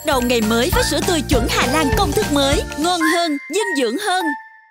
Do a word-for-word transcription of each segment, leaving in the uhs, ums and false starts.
đầu ngày mới với sữa tươi chuẩn Hà Lan công thức mới, ngon hơn, dinh dưỡng hơn.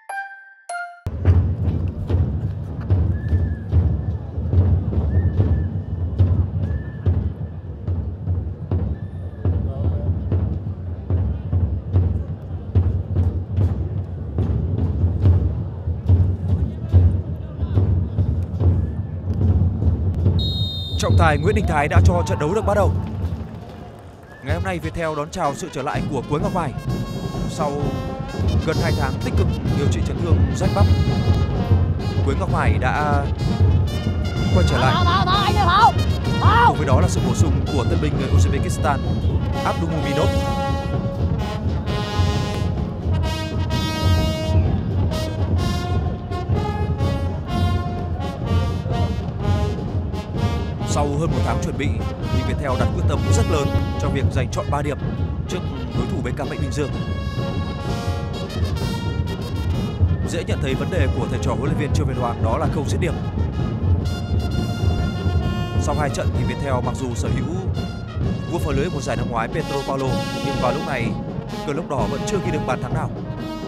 Trọng tài Nguyễn Đình Thái đã cho trận đấu được bắt đầu. Ngày hôm nay Viettel đón chào sự trở lại của Quế Ngọc Hoài sau gần hai tháng tích cực điều trị chấn thương rách bắp. Quế Ngọc Hoài đã quay trở lại. Cùng với đó là sự bổ sung của tân binh người Uzbekistan Abdulmuminov. Sau hơn một tháng chuẩn bị thì Viettel đặt quyết tâm rất lớn trong việc giành chọn ba điểm trước đối thủ bê ca em Bình Dương. Dễ nhận thấy vấn đề của thầy trò huấn luyện viên Trương Việt Hoàng đó là khâu dứt điểm. Sau hai trận thì Viettel mặc dù sở hữu vua phá lưới một giải năm ngoái Pedro Paulo, nhưng vào lúc này cờ lốc đỏ vẫn chưa ghi được bàn thắng nào.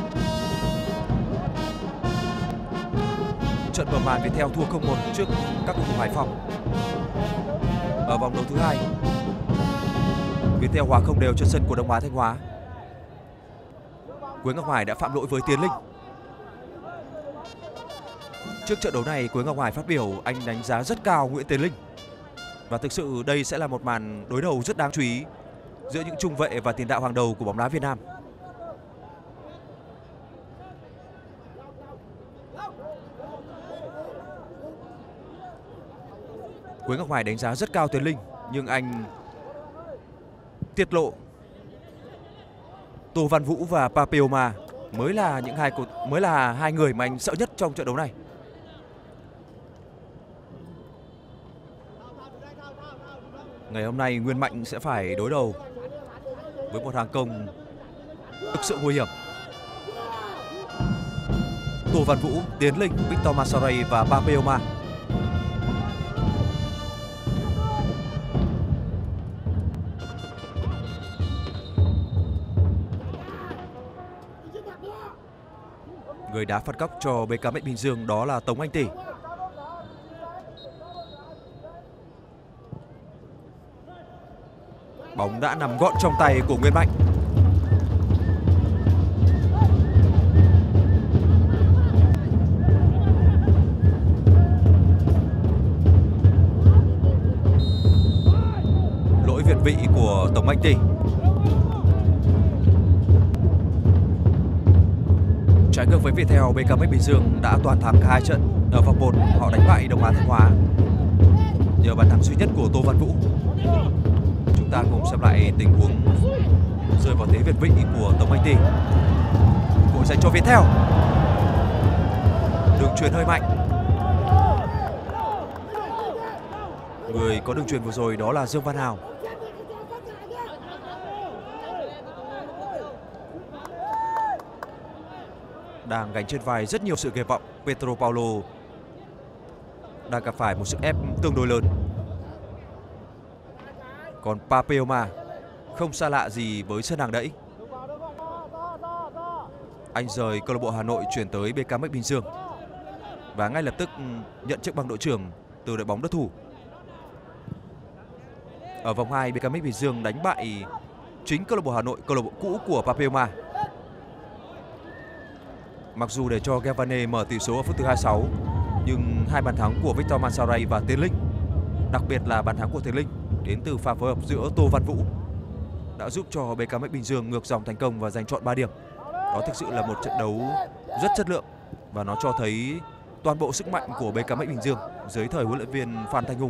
Trận mở màn Viettel thua không một trước các cầu thủ Hải Phòng. Ở vòng đấu thứ hai, Viettel hòa không đều trên sân của Đông Á Thanh Hóa. Quế Ngọc Hoài đã phạm lỗi với Tiến Linh. Trước trận đấu này, Quế Ngọc Hoài phát biểu anh đánh giá rất cao Nguyễn Tiến Linh. Và thực sự đây sẽ là một màn đối đầu rất đáng chú ý giữa những trung vệ và tiền đạo hàng đầu của bóng đá Việt Nam. Quế Ngọc Hoài đánh giá rất cao Tiến Linh, nhưng anh tiết lộ Tô Văn Vũ và Papioma mới là những hai mới là hai người mà anh sợ nhất trong trận đấu này. Ngày hôm nay Nguyên Mạnh sẽ phải đối đầu với một hàng công thực sự nguy hiểm. Tô Văn Vũ, Tiến Linh, Victor Masaray và Papioma. Người đá phạt góc cho bê ca em Bình Dương đó là Tống Anh Tỷ. Bóng đã nằm gọn trong tay của Nguyên Mạnh. Lỗi việt vị của Tống Anh Tỷ. Trái ngược với Viettel, bê ca em Bình Dương đã toàn thắng cả hai trận. Ở vòng một, họ đánh bại Đông Á Thanh Hóa nhờ bàn thắng duy nhất của Tô Văn Vũ. Chúng ta cùng xem lại tình huống rơi vào thế việt vị của Tống Anh Tỷ. Cơ hội dành cho Viettel. Đường chuyền hơi mạnh. Người có đường chuyền vừa rồi đó là Dương Văn Hào. Đang gánh trên vai rất nhiều sự kỳ vọng, Pedro Paulo đang gặp phải một sức ép tương đối lớn. Còn Papioma không xa lạ gì với sân hàng đẫy. Anh rời câu lạc bộ Hà Nội chuyển tới bê ca em Bình Dương và ngay lập tức nhận chức bằng đội trưởng từ đội bóng đất thủ. Ở vòng hai, bê ca em Bình Dương đánh bại chính câu lạc bộ Hà Nội, câu lạc bộ cũ của Papioma. Mặc dù để cho Gavane mở tỷ số ở phút thứ hai mươi sáu, nhưng hai bàn thắng của Victor Masaray và Tiến Linh, đặc biệt là bàn thắng của Tiến Linh đến từ pha phối hợp giữa Tô Văn Vũ, đã giúp cho bê ca em Bình Dương ngược dòng thành công và giành chọn ba điểm. Đó thực sự là một trận đấu rất chất lượng và nó cho thấy toàn bộ sức mạnh của bê ca em Bình Dương dưới thời huấn luyện viên Phan Thanh Hùng.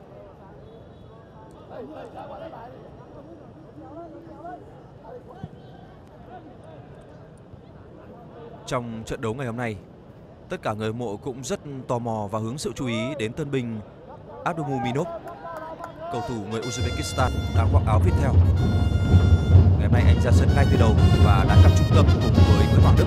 Trong trận đấu ngày hôm nay, tất cả người hâm mộ cũng rất tò mò và hướng sự chú ý đến tân binh Abdulmuminov, cầu thủ người Uzbekistan đang khoác áo Viettel. Ngày hôm nay anh ra sân ngay từ đầu và đã cặp trung tâm cùng với Nguyễn Hoàng Đức.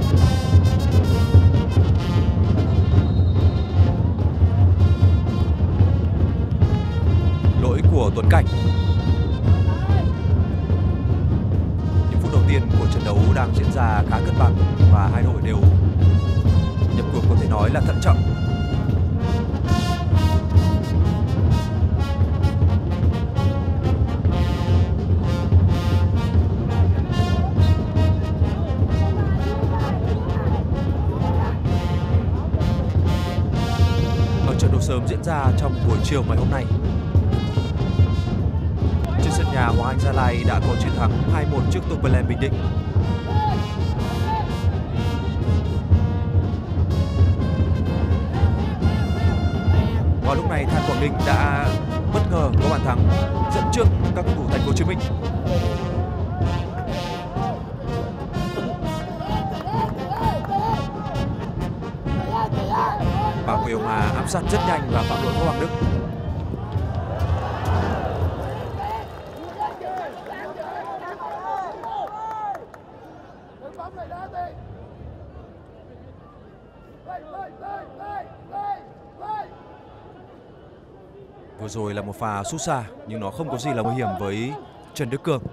Lỗi của Tuấn Cảnh. của trận đấu đang diễn ra khá cân bằng và hai đội đều nhập cuộc có thể nói là thận trọng. Ở trận đấu sớm diễn ra trong buổi chiều ngày hôm nay, trên sân nhà Hoàng Anh Gia Lai đã có chiến thắng hai một trước Topelen Bình Định. Và lúc này Than Quảng Ninh đã bất ngờ có bàn thắng dẫn trước các cầu thủ Thành phố Hồ Chí Minh. Bảo Quế Hồng Hà áp sát rất nhanh và phạm lỗi của Hoàng Đức. Vừa rồi là một pha sút xa nhưng nó không có gì là nguy hiểm với Trần Đức Cường.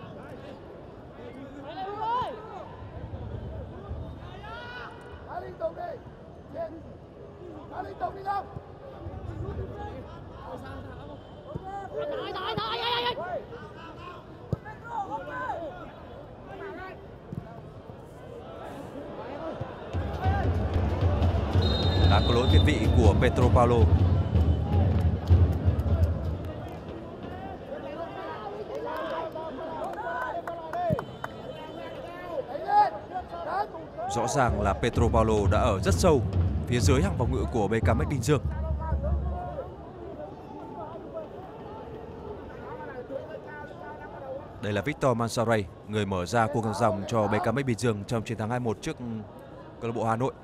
Đã có lỗi việt vị của Pedro Paulo. Rõ ràng là Pedro Paulo đã ở rất sâu phía dưới hàng phòng ngự của bê ca em ích Bình Dương. Đây là Victor Mansaray, người mở ra cuộc ngược dòng cho bê ca em ích Bình Dương trong chiến thắng hai một trước câu lạc bộ Hà Nội.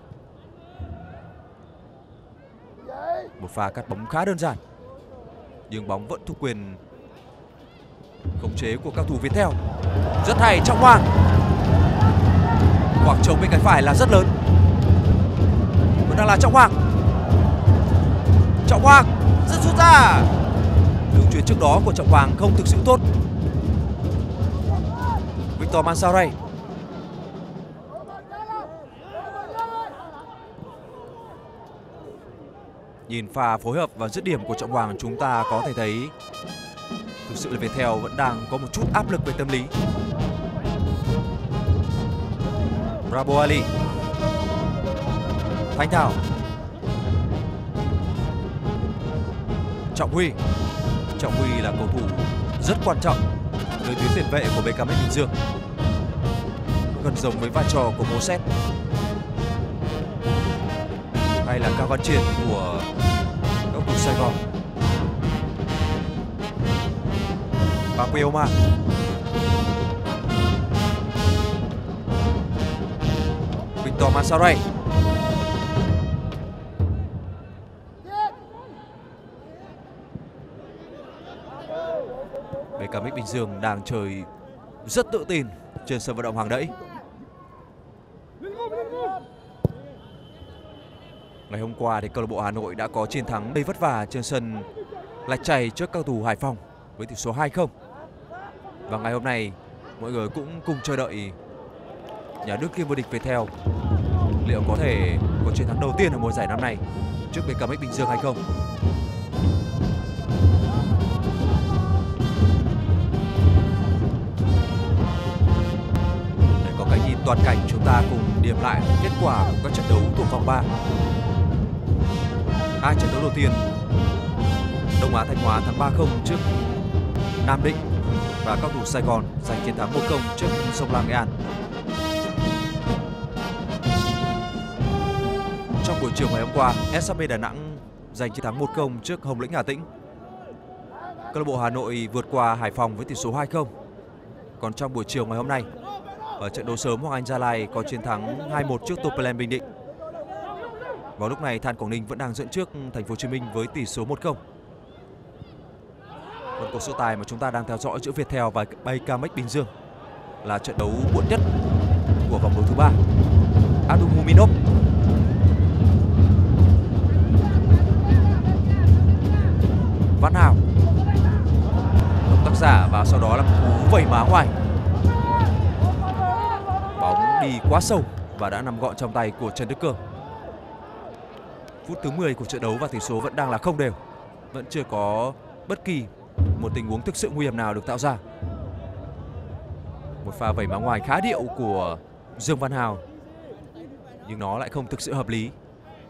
Một pha cắt bóng khá đơn giản, nhưng bóng vẫn thuộc quyền khống chế của các thủ Viettel. Rất hay, Trọng Hoàng. Khoảng trống bên cánh phải là rất lớn. Vẫn đang là Trọng Hoàng. Trọng Hoàng rất rút ra. Đường chuyền trước đó của Trọng Hoàng không thực sự tốt. Victor Mansaray. Nhìn pha phối hợp và dứt điểm của Trọng Hoàng, chúng ta có thể thấy thực sự là Viettel vẫn đang có một chút áp lực về tâm lý. Bravo Ali. Thanh Thảo. Trọng Huy. Trọng Huy là cầu thủ rất quan trọng nơi tuyến tiền vệ của bê ca em ích Bình Dương, gần giống với vai trò của Moses hay là Cao Văn Triển của các cầu thủ Sài Gòn. Và Queoma. Victor Mansaray. bê ca em ích Bình Dương đang chơi rất tự tin trên sân vận động Hàng Đẫy. Ngày hôm qua thì câu lạc bộ Hà Nội đã có chiến thắng đầy vất vả trên sân Lạch Tray trước cầu thủ Hải Phòng với tỷ số hai không. Và ngày hôm nay mọi người cũng cùng chờ đợi nhà đương kim vô địch Viettel liệu có thể có chiến thắng đầu tiên ở mùa giải năm nay trước bê ca em ích Bình Dương hay không. Để có cái nhìn toàn cảnh, chúng ta cùng điểm lại kết quả của các trận đấu thuộc vòng ba. Hai trận đấu đầu tiên, Đông Á Thanh Hóa thắng ba không trước Nam Định và các thủ Sài Gòn giành chiến thắng một không trước Sông Lam Nghệ An. Trong buổi chiều ngày hôm qua, ét hát bê Đà Nẵng giành chiến thắng một không trước Hồng Lĩnh Hà Tĩnh. Câu lạc bộ Hà Nội vượt qua Hải Phòng với tỷ số hai không. Còn trong buổi chiều ngày hôm nay, ở trận đấu sớm, Hoàng Anh Gia Lai có chiến thắng hai một trước Topelen Bình Định. Vào lúc này, Than Quảng Ninh vẫn đang dẫn trước Thành phố Hồ Chí Minh với tỷ số một không. Còn cuộc so tài mà chúng ta đang theo dõi giữa Viettel và bê ca em ích Bình Dương là trận đấu muộn nhất của vòng đấu thứ ba. Adumominov. Văn Hảo. Động tác giả và sau đó là cú vẩy má ngoài. đi quá sâu và đã nằm gọn trong tay của Trần Đức Cường. Phút thứ mười của trận đấu và tỷ số vẫn đang là không đều. Vẫn chưa có bất kỳ một tình huống thực sự nguy hiểm nào được tạo ra. Một pha vẩy má ngoài khá điệu của Dương Văn Hào, nhưng nó lại không thực sự hợp lý.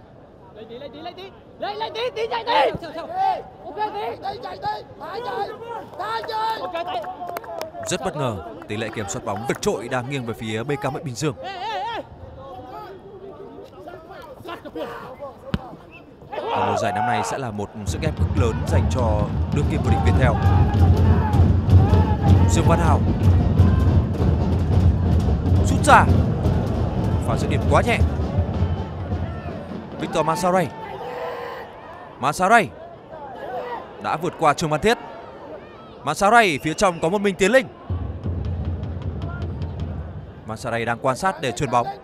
Rất bất ngờ, tỷ lệ kiểm soát bóng vượt trội đang nghiêng về phía bê ca em Bình Dương. Và mùa giải năm nay sẽ là một sức ép cực lớn dành cho đương kim vô địch Viettel. Dương Văn Hào sút ra, pha dứt điểm quá nhẹ. Victor Mansaray, Mansaray đã vượt qua Trương Văn Thiết. Mansaray phía trong có một mình Tiến Linh. Mansaray đang quan sát để chuyền bóng.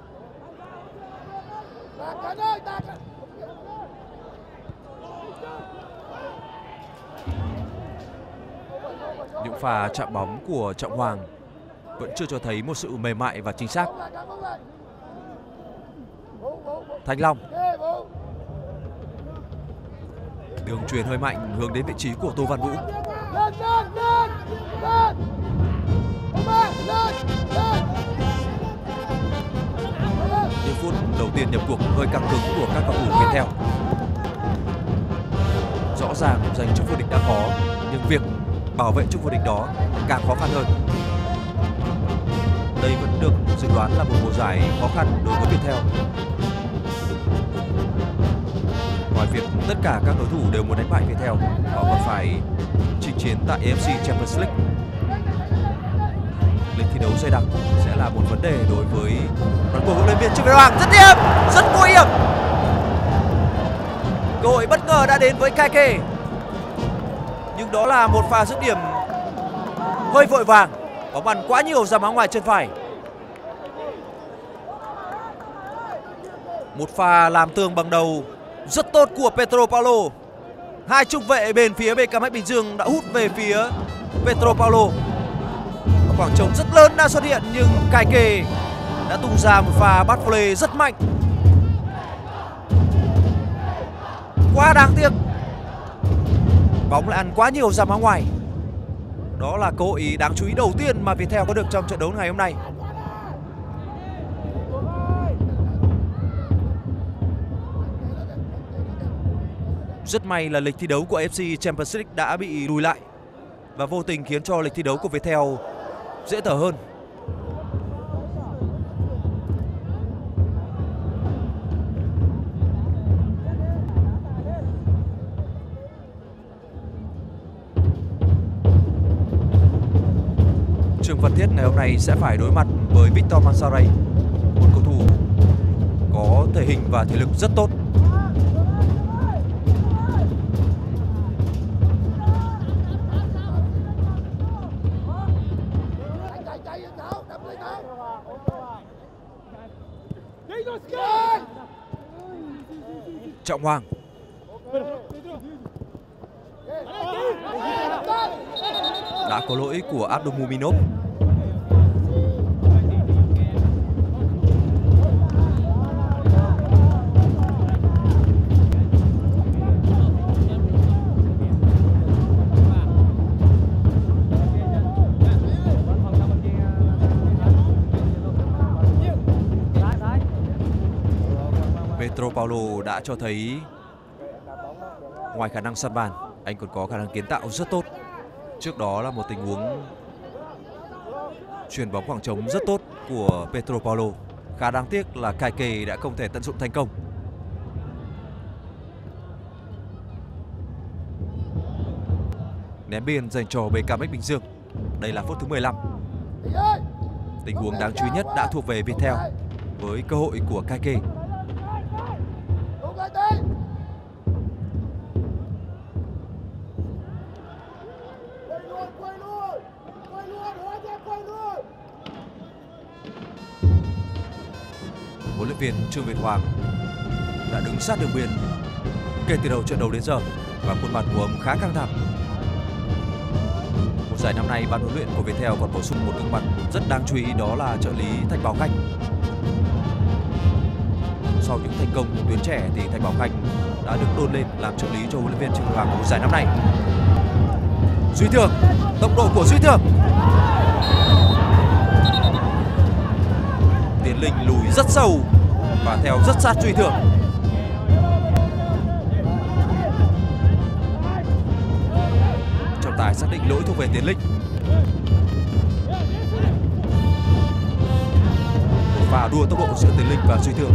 Những pha chạm bóng của Trọng Hoàng vẫn chưa cho thấy một sự mềm mại và chính xác. Thanh Long, đường chuyền hơi mạnh hướng đến vị trí của Tô Văn Vũ. Những phút đầu tiên nhập cuộc hơi căng cứng của các cầu thủ Viettel. Rõ ràng giành chức vô địch đã khó, nhưng việc bảo vệ chức vô địch đó càng khó khăn hơn. Đây vẫn được dự đoán là một mùa giải khó khăn đối với Viettel. Ngoài việc tất cả các đối thủ đều muốn đánh bại Viettel, họ còn phải chinh chiến tại a ép xê Champions League. Lịch thi đấu dày đặc sẽ là một vấn đề đối với đoàn của huấn luyện viên Trương Việt Hoàng. Rất hiểm, rất nguy hiểm. Cơ hội bất ngờ đã đến với Kaike, nhưng đó là một pha dứt điểm hơi vội vàng, bóng bắn quá nhiều ra má ngoài chân phải. Một pha làm tường bằng đầu rất tốt của Pedro Paulo. Hai trung vệ bên phía bê ca em Bình Dương đã hút về phía Pedro Paulo. Khoảng trống rất lớn đã xuất hiện, nhưng Kaike đã tung ra một pha bắt volley rất mạnh. Quá đáng tiếc, bóng lại ăn quá nhiều ra má ngoài. Đó là cơ hội đáng chú ý đầu tiên mà Viettel có được trong trận đấu ngày hôm nay. Rất may là lịch thi đấu của a ép xê Champions League đã bị lùi lại và vô tình khiến cho lịch thi đấu của Viettel dễ thở hơn. Trương Văn Thiết ngày hôm nay sẽ phải đối mặt với Victor Mansaray, một cầu thủ có thể hình và thể lực rất tốt. Trọng Hoàng, đã có lỗi của Abdulmuminov. Pedro Paulo đã cho thấy ngoài khả năng săn bàn, anh còn có khả năng kiến tạo rất tốt. Trước đó là một tình huống chuyền bóng khoảng trống rất tốt của Pedro Paulo. Khá đáng tiếc là Kaike đã không thể tận dụng thành công. Ném biên dành cho bê ca em Bình Dương. Đây là phút thứ mười lăm. Tình huống đáng chú ý nhất đã thuộc về Viettel với cơ hội của Kaike. Huấn luyện viên Trương Việt Hoàng đã đứng sát đường biên kể từ đầu trận đấu đến giờ và khuôn mặt của ông khá căng thẳng. Một giải năm nay ban huấn luyện của Viettel còn bổ sung một gương mặt rất đáng chú ý đó là trợ lý Thạch Bảo Khanh. Sau những thành công của tuyến trẻ thì Thạch Bảo Khanh đã được đôn lên làm trợ lý cho huấn luyện viên Trương Huy Hoàng của giải năm nay. Duy Thường, tốc độ của Duy Thường. Tiến Linh lùi rất sâu và theo rất sát Duy Thường. Trọng tài xác định lỗi thuộc về Tiến Linh. Một pha đua tốc độ giữa Tiến Linh và Duy Thường.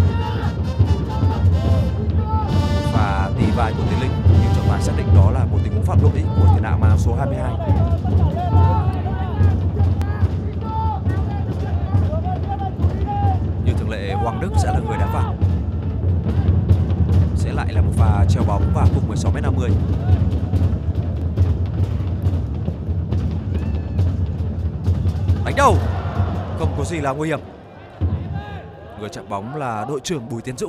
Và tì vai của Tiến Linh, nhưng trọng tài xác định đó là một tình huống phạm lỗi của tiền đạo mang số hai mươi hai. Như thường lệ, Hoàng Đức sẽ là người đá phạt. Sẽ lại là một pha treo bóng và cùng mười sáu mét năm mươi. Đánh đầu, không có gì là nguy hiểm. Người chạm bóng là đội trưởng Bùi Tiến Dũng.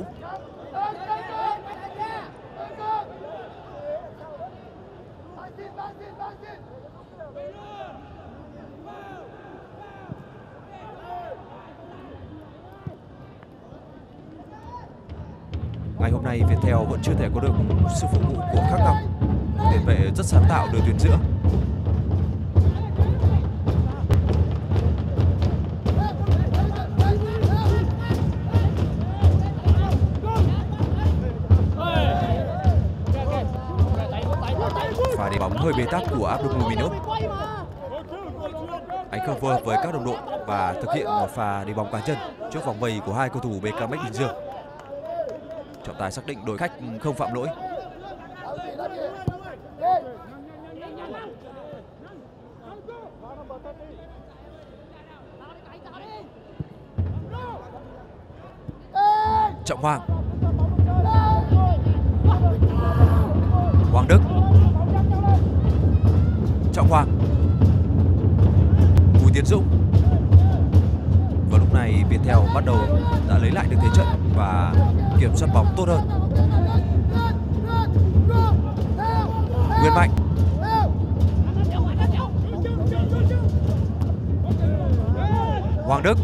Ngày hôm nay Viettel vẫn chưa thể có được sự phục vụ của Khắc Ngọc, tiền vệ rất sáng tạo đưa tuyến giữa. Và để bóng hơi bế tắc của Abdulmuminov. Anh cover với các đồng đội và thực hiện một pha đi bóng cá chân trước vòng vây của hai cầu thủ bê ca em ích Bình Dương. Trọng tài xác định đội khách không phạm lỗi. Trọng Hoàng. Hoàng Đức. Trọng Hoàng. Bùi Tiến Dũng. Và lúc này Viettel bắt đầu đã lấy lại được thế trận và kiểm soát bóng tốt hơn. Nguyễn Mạnh. Hoàng Đức.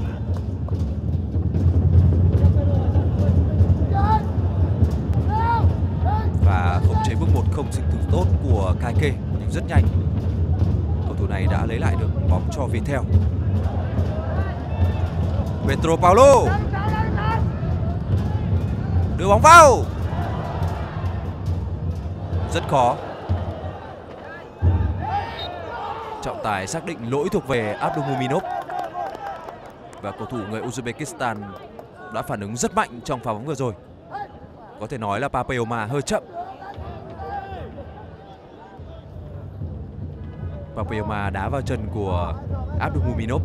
Và khống chế bước một không dịch thực tốt của Kai Kê nhưng rất nhanh. Cầu thủ này đã lấy lại được bóng cho Viettel. Pedro Paulo đưa bóng vào, rất khó. Trọng tài xác định lỗi thuộc về Abdulmuminov và cầu thủ người Uzbekistan đã phản ứng rất mạnh trong pha bóng vừa rồi. Có thể nói là Papayoma hơi chậm. Papayoma đá vào chân của Abdulmuminov.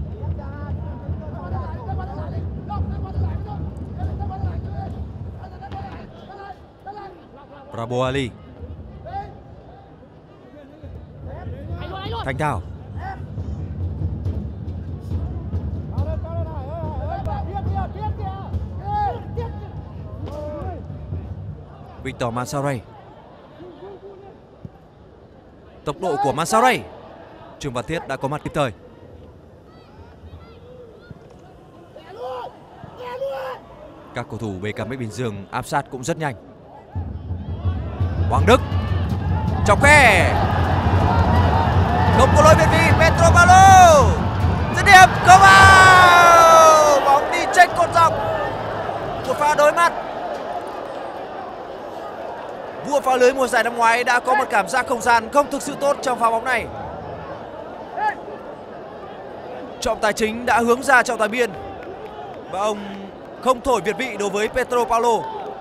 Bravo Ali. Thanh Thảo. Victor Mansaray. Tốc độ của Mansaray. Trương Văn Thiết đã có mặt kịp thời. Các cầu thủ bê ca em ích Bình Dương áp sát cũng rất nhanh. Hoàng Đức. Chọc khe. Không có lỗi việt vị. Pedro Paulo. Dứt điểm không vào. Bóng đi chệch cột dọc. Một pha đối mặt. Vua phá lưới mùa giải năm ngoái đã có một cảm giác không gian không thực sự tốt trong pha bóng này. Trọng tài chính đã hướng ra trọng tài biên và ông không thổi việt vị đối với Pedro Paulo.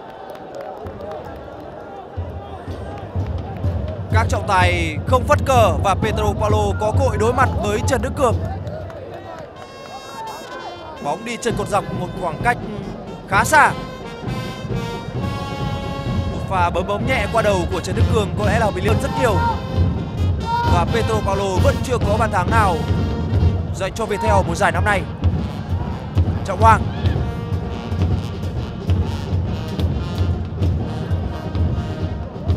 Các trọng tài không phất cờ và Pedro Paulo có cơ hội đối mặt với Trần Đức Cường. Bóng đi trên cột dọc một khoảng cách khá xa. Một pha bấm bóng nhẹ qua đầu của Trần Đức Cường có lẽ là bị liên rất nhiều. Và Pedro Paulo vẫn chưa có bàn thắng nào dành cho Viettel mùa giải năm nay. Trọng Hoàng.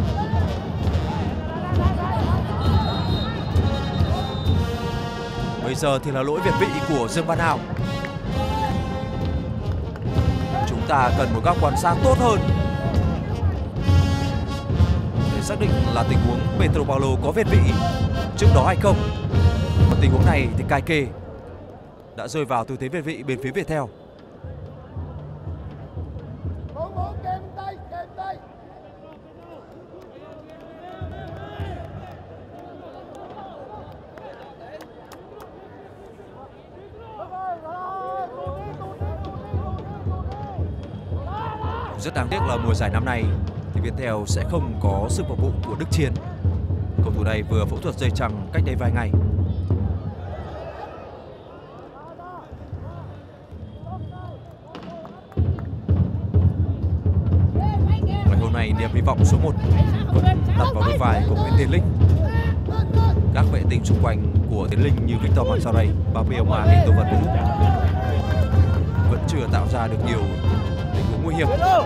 Bây Bây giờ thì là lỗi việt vị của Dương Văn Hào. Chúng ta cần một góc quan sát tốt hơn để xác định là tình huống Pedro Paulo có việt vị trước đó hay không. Ở tình huống này thì Kaike đã rơi vào tư thế việt vị bên phía Viettel. Rất đáng tiếc là mùa giải năm nay thì Viettel sẽ không có sự phục vụ của Đức Chiến. Cầu thủ này vừa phẫu thuật dây chằng cách đây vài ngày. Ngày hôm nay niềm hy vọng số một vẫn đặt vào đôi vai của Nguyễn Tiến Linh. Các vệ tinh xung quanh của Tiến Linh như Victor Mansaray và Bielma hay Tô Văn Vũ vẫn chưa tạo ra được nhiều tình huống nguy hiểm.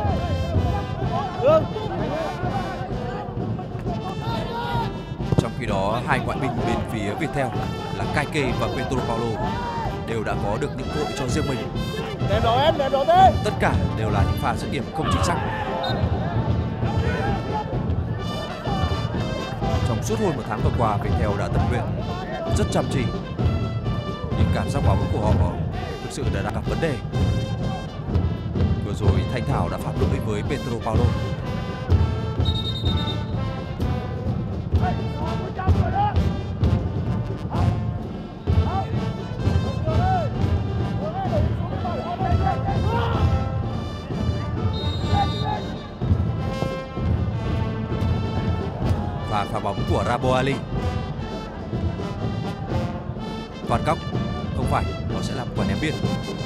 Trong khi đó, hai ngoại binh bên phía Viettel là Kaike và Pedro Paulo đều đã có được những cơ hội cho riêng mình. Tất cả đều là những pha dứt điểm không chính xác. Trong suốt hơn một tháng vừa qua, Viettel đã tập luyện rất chăm chỉ, nhưng cảm giác quả bóng của họ thực sự đã gặp vấn đề. Vừa rồi Thanh Thảo đã phạm lỗi với Pedro Paulo. Và pha bóng của Rabo Ali. Phạt góc không phải, nó sẽ làm quả ném biên.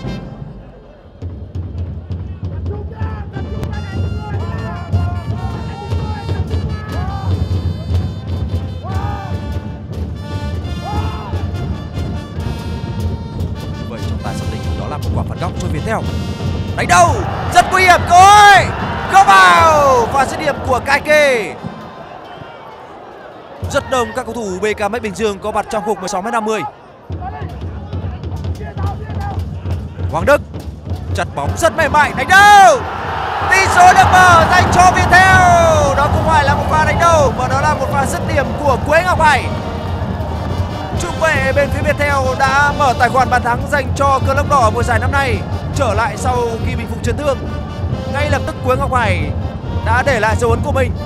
Vậy trọng tài xác định đó là một quả phạt góc cho Viettel. Đánh đầu rất nguy hiểm, cơ hội không vào. Và dứt điểm của Kaike. Rất đông các cầu thủ bê ca em ích Bình Dương có mặt trong khu vực mười sáu mét năm mươi. Hoàng Đức chặt bóng rất mềm mại, đánh đầu. Tỷ số được mở dành cho Viettel. Đó không phải là một pha đánh đầu mà đó là một pha dứt điểm của Quế Ngọc Hải. Trung vệ bên phía Viettel đã mở tài khoản bàn thắng dành cho Cờ Lốc Đỏ mùa giải năm nay trở lại sau khi bình phục chấn thương. Ngay lập tức Quế Ngọc Hải đã để lại dấu ấn của mình.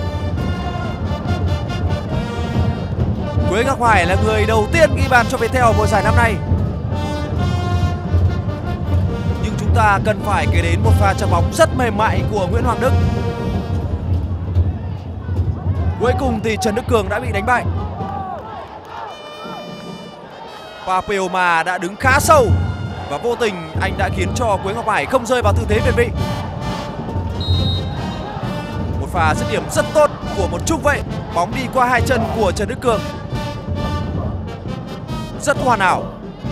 Quế Ngọc Hải là người đầu tiên ghi bàn cho Viettel mùa giải năm nay. Nhưng chúng ta cần phải kể đến một pha chạm bóng rất mềm mại của Nguyễn Hoàng Đức. Cuối cùng thì Trần Đức Cường đã bị đánh bại. Papeoma đã đứng khá sâu và vô tình anh đã khiến cho Quế Ngọc Hải không rơi vào tư thế việt vị. Một pha dứt điểm rất tốt của một trung vệ, bóng đi qua hai chân của Trần Đức Cường. Rất hoàn hảo.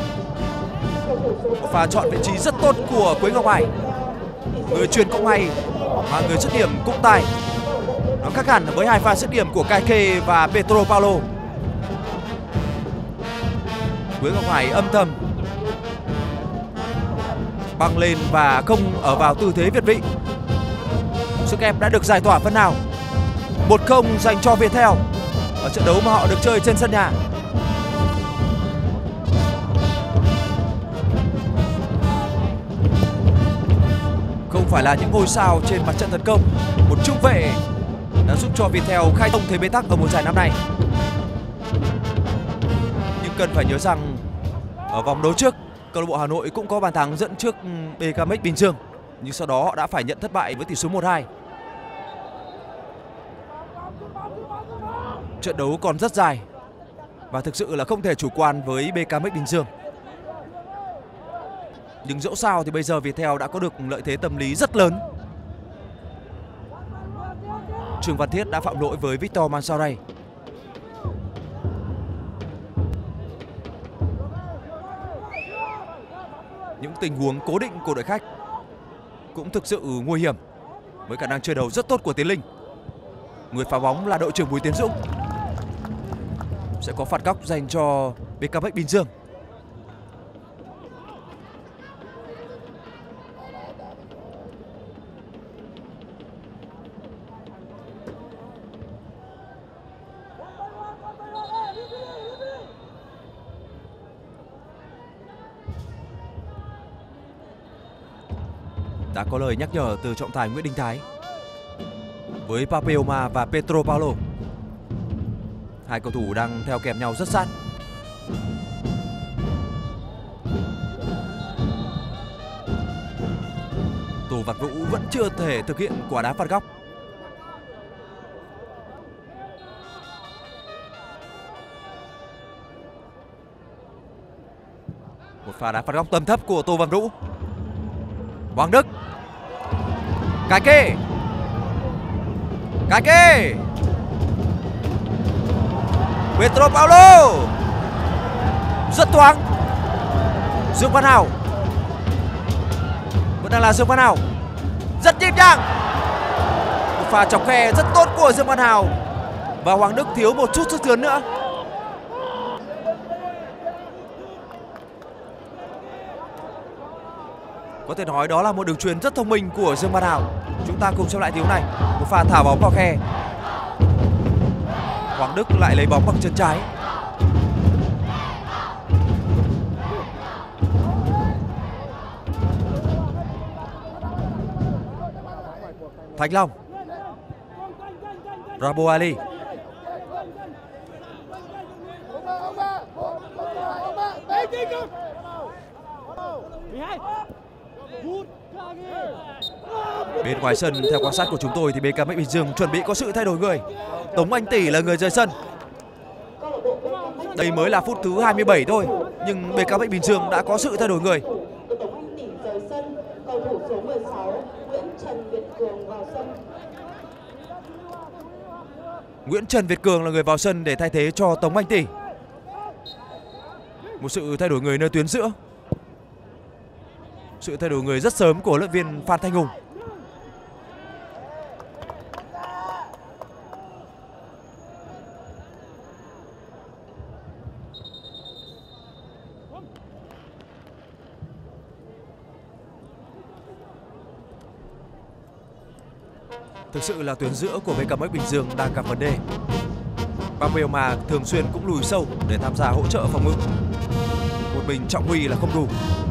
Một pha chọn vị trí rất tốt của Quế Ngọc Hải. Người chuyền cũng hay mà người dứt điểm cũng tài. Nó khác hẳn với hai pha dứt điểm của Kaike và Pedro Paulo. Quế Ngọc Hải âm thầm băng lên và không ở vào tư thế việt vị. Sức ép đã được giải tỏa phần nào. Một không dành cho Viettel ở trận đấu mà họ được chơi trên sân nhà. Không phải là những ngôi sao trên mặt trận tấn công, một trung vệ đã giúp cho Viettel khai thông thế bế tắc ở mùa giải năm nay. Nhưng cần phải nhớ rằng ở vòng đấu trước, câu lạc bộ Hà Nội cũng có bàn thắng dẫn trước bê ca em ích Bình Dương, nhưng sau đó họ đã phải nhận thất bại với tỷ số một hai. Trận đấu còn rất dài và thực sự là không thể chủ quan với bê ca em ích Bình Dương. Nhưng dẫu sao thì bây giờ Viettel đã có được lợi thế tâm lý rất lớn. Trương Văn Thiết đã phạm lỗi với Victor Mansaray. Những tình huống cố định của đội khách cũng thực sự nguy hiểm với khả năng chơi đầu rất tốt của Tiến Linh. Người phá bóng là đội trưởng Bùi Tiến Dũng. Sẽ có phạt góc dành cho bê ca em ích Bình Dương. Đã có lời nhắc nhở từ trọng tài Nguyễn Đình Thái với Papeoma và Pedro Paulo. Hai cầu thủ đang theo kèm nhau rất sát. Tô Văn Vũ vẫn chưa thể thực hiện quả đá phạt góc. Một pha đá phạt góc tầm thấp của Tô Văn Vũ. Hoàng Đức. Cái kê. Cái kê. Pedro Paulo. Rất thoáng. Dương Văn Hào. Vẫn đang là Dương Văn Hào. Rất nhịp nhàng. Một pha chọc khe rất tốt của Dương Văn Hào. Và Hoàng Đức thiếu một chút sức chướng nữa. Có thể nói đó là một đường chuyền rất thông minh của Dương Văn Hào. Chúng ta cùng xem lại tình huống này. Một pha thả bóng vào khe. Hoàng Đức lại lấy bóng bằng chân trái. Thanh Long. Rabo Ali. Bên ngoài sân, theo quan sát của chúng tôi thì bê ca em ích Bình Dương chuẩn bị có sự thay đổi người. Tống Anh Tỷ là người rời sân. Đây mới là phút thứ hai mươi bảy thôi, nhưng bê ca em ích Bình Dương đã có sự thay đổi người. Tống Anh Tỷ rời sân, cầu thủ số mười sáu Nguyễn Trần Việt Cường vào sân. Nguyễn Trần Việt Cường là người vào sân để thay thế cho Tống Anh Tỷ. Một sự thay đổi người nơi tuyến giữa. Sự thay đổi người rất sớm của huấn luyện viên Phan Thanh Hùng. Thực sự là tuyến giữa của bê ca em ích Bình Dương đang gặp vấn đề. Papeoma thường xuyên cũng lùi sâu để tham gia hỗ trợ phòng ngự. Một mình Trọng Huy là không đủ.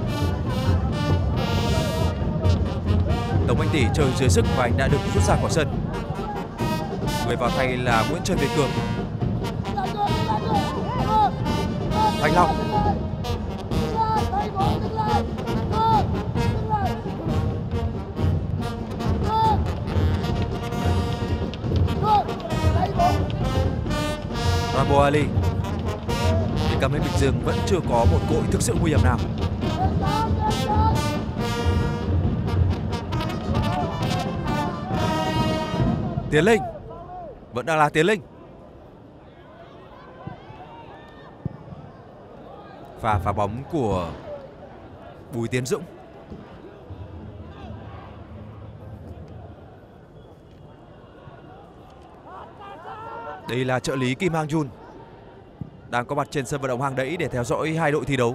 Tống Anh Tỷ chơi dưới sức và anh đã được rút ra khỏi sân. Người vào thay là Nguyễn Trần Việt Cường. Thanh Long. Rabo Ali. bê ca em ích Bình Dương vẫn chưa có một cơ hội thực sự nguy hiểm nào. Tiến Linh. Vẫn đang là Tiến Linh. Pha phá bóng của Bùi Tiến Dũng. Đây là trợ lý Kim Hang Jun, đang có mặt trên sân vận động Hàng Đẫy để theo dõi hai đội thi đấu.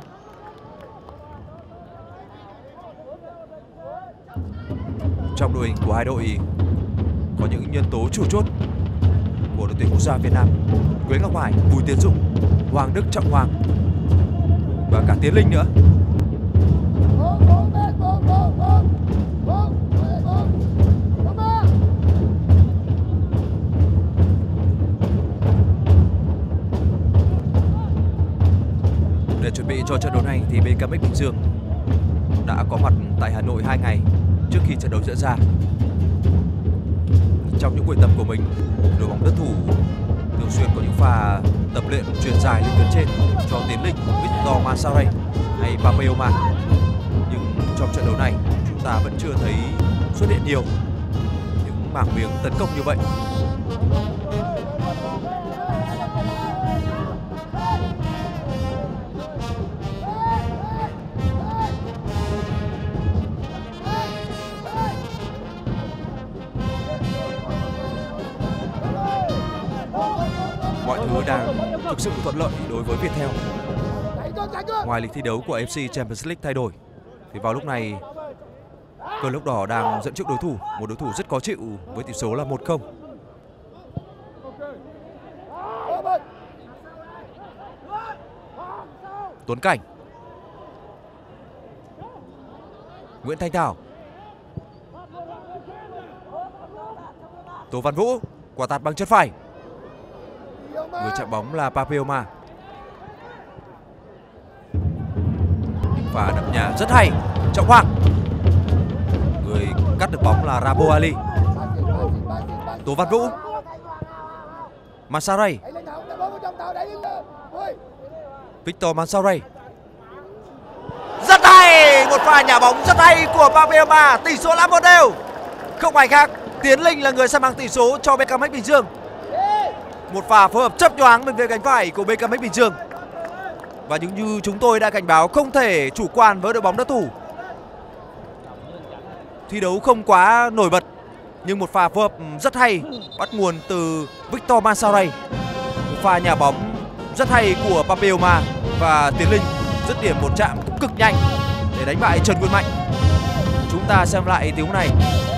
Trong đội hình của hai đội có những nhân tố chủ chốt của đội tuyển quốc gia Việt Nam: Nguyễn Ngọc Hải, Bùi Tiến Dũng, Hoàng Đức, Trọng Hoàng và cả Tiến Linh nữa. Để chuẩn bị cho trận đấu này thì bê ca em ích Bình Dương đã có mặt tại Hà Nội hai ngày trước khi trận đấu diễn ra. Trong những buổi tập của mình, đội bóng đất thủ thường xuyên có những pha tập luyện truyền dài lên tuyến trên cho Tiến Linh, Victor Mansaray hay Papeoma. Nhưng trong trận đấu này chúng ta vẫn chưa thấy xuất hiện nhiều những mảng miếng tấn công như vậy. Mọi thứ đang thực sự thuận lợi đối với Viettel. Ngoài lịch thi đấu của ép xê Champions League thay đổi thì vào lúc này Cơn Lốc Đỏ đang dẫn trước đối thủ, một đối thủ rất khó chịu với tỷ số là một không. Tuấn Cảnh. Nguyễn Thanh Thảo. Tô Văn Vũ quả tạt bằng chân phải. Người chạm bóng là Papioma. Và đập nhà rất hay, Trọng Hoàng. Người cắt được bóng là Rabo Ali. Tô Văn Vũ, Mansaray, Victor Mansaray. Rất hay, một pha nhả bóng rất hay của Papioma. Tỷ số là một đều. Không ai khác, Tiến Linh là người săn bằng tỷ số cho bê ca em ích Bình Dương. Một pha phối hợp chớp nhoáng bên phía cánh phải của bê ca em ích Bình Dương. Và những như chúng tôi đã cảnh báo, không thể chủ quan với đội bóng đất thủ. Thi đấu không quá nổi bật, nhưng một pha phối hợp rất hay bắt nguồn từ Victor Mansaray. Một pha nhả bóng rất hay của Papioma. Và Tiến Linh dứt điểm một chạm cực nhanh để đánh bại Trần Nguyên Mạnh. Chúng ta xem lại tình huống này.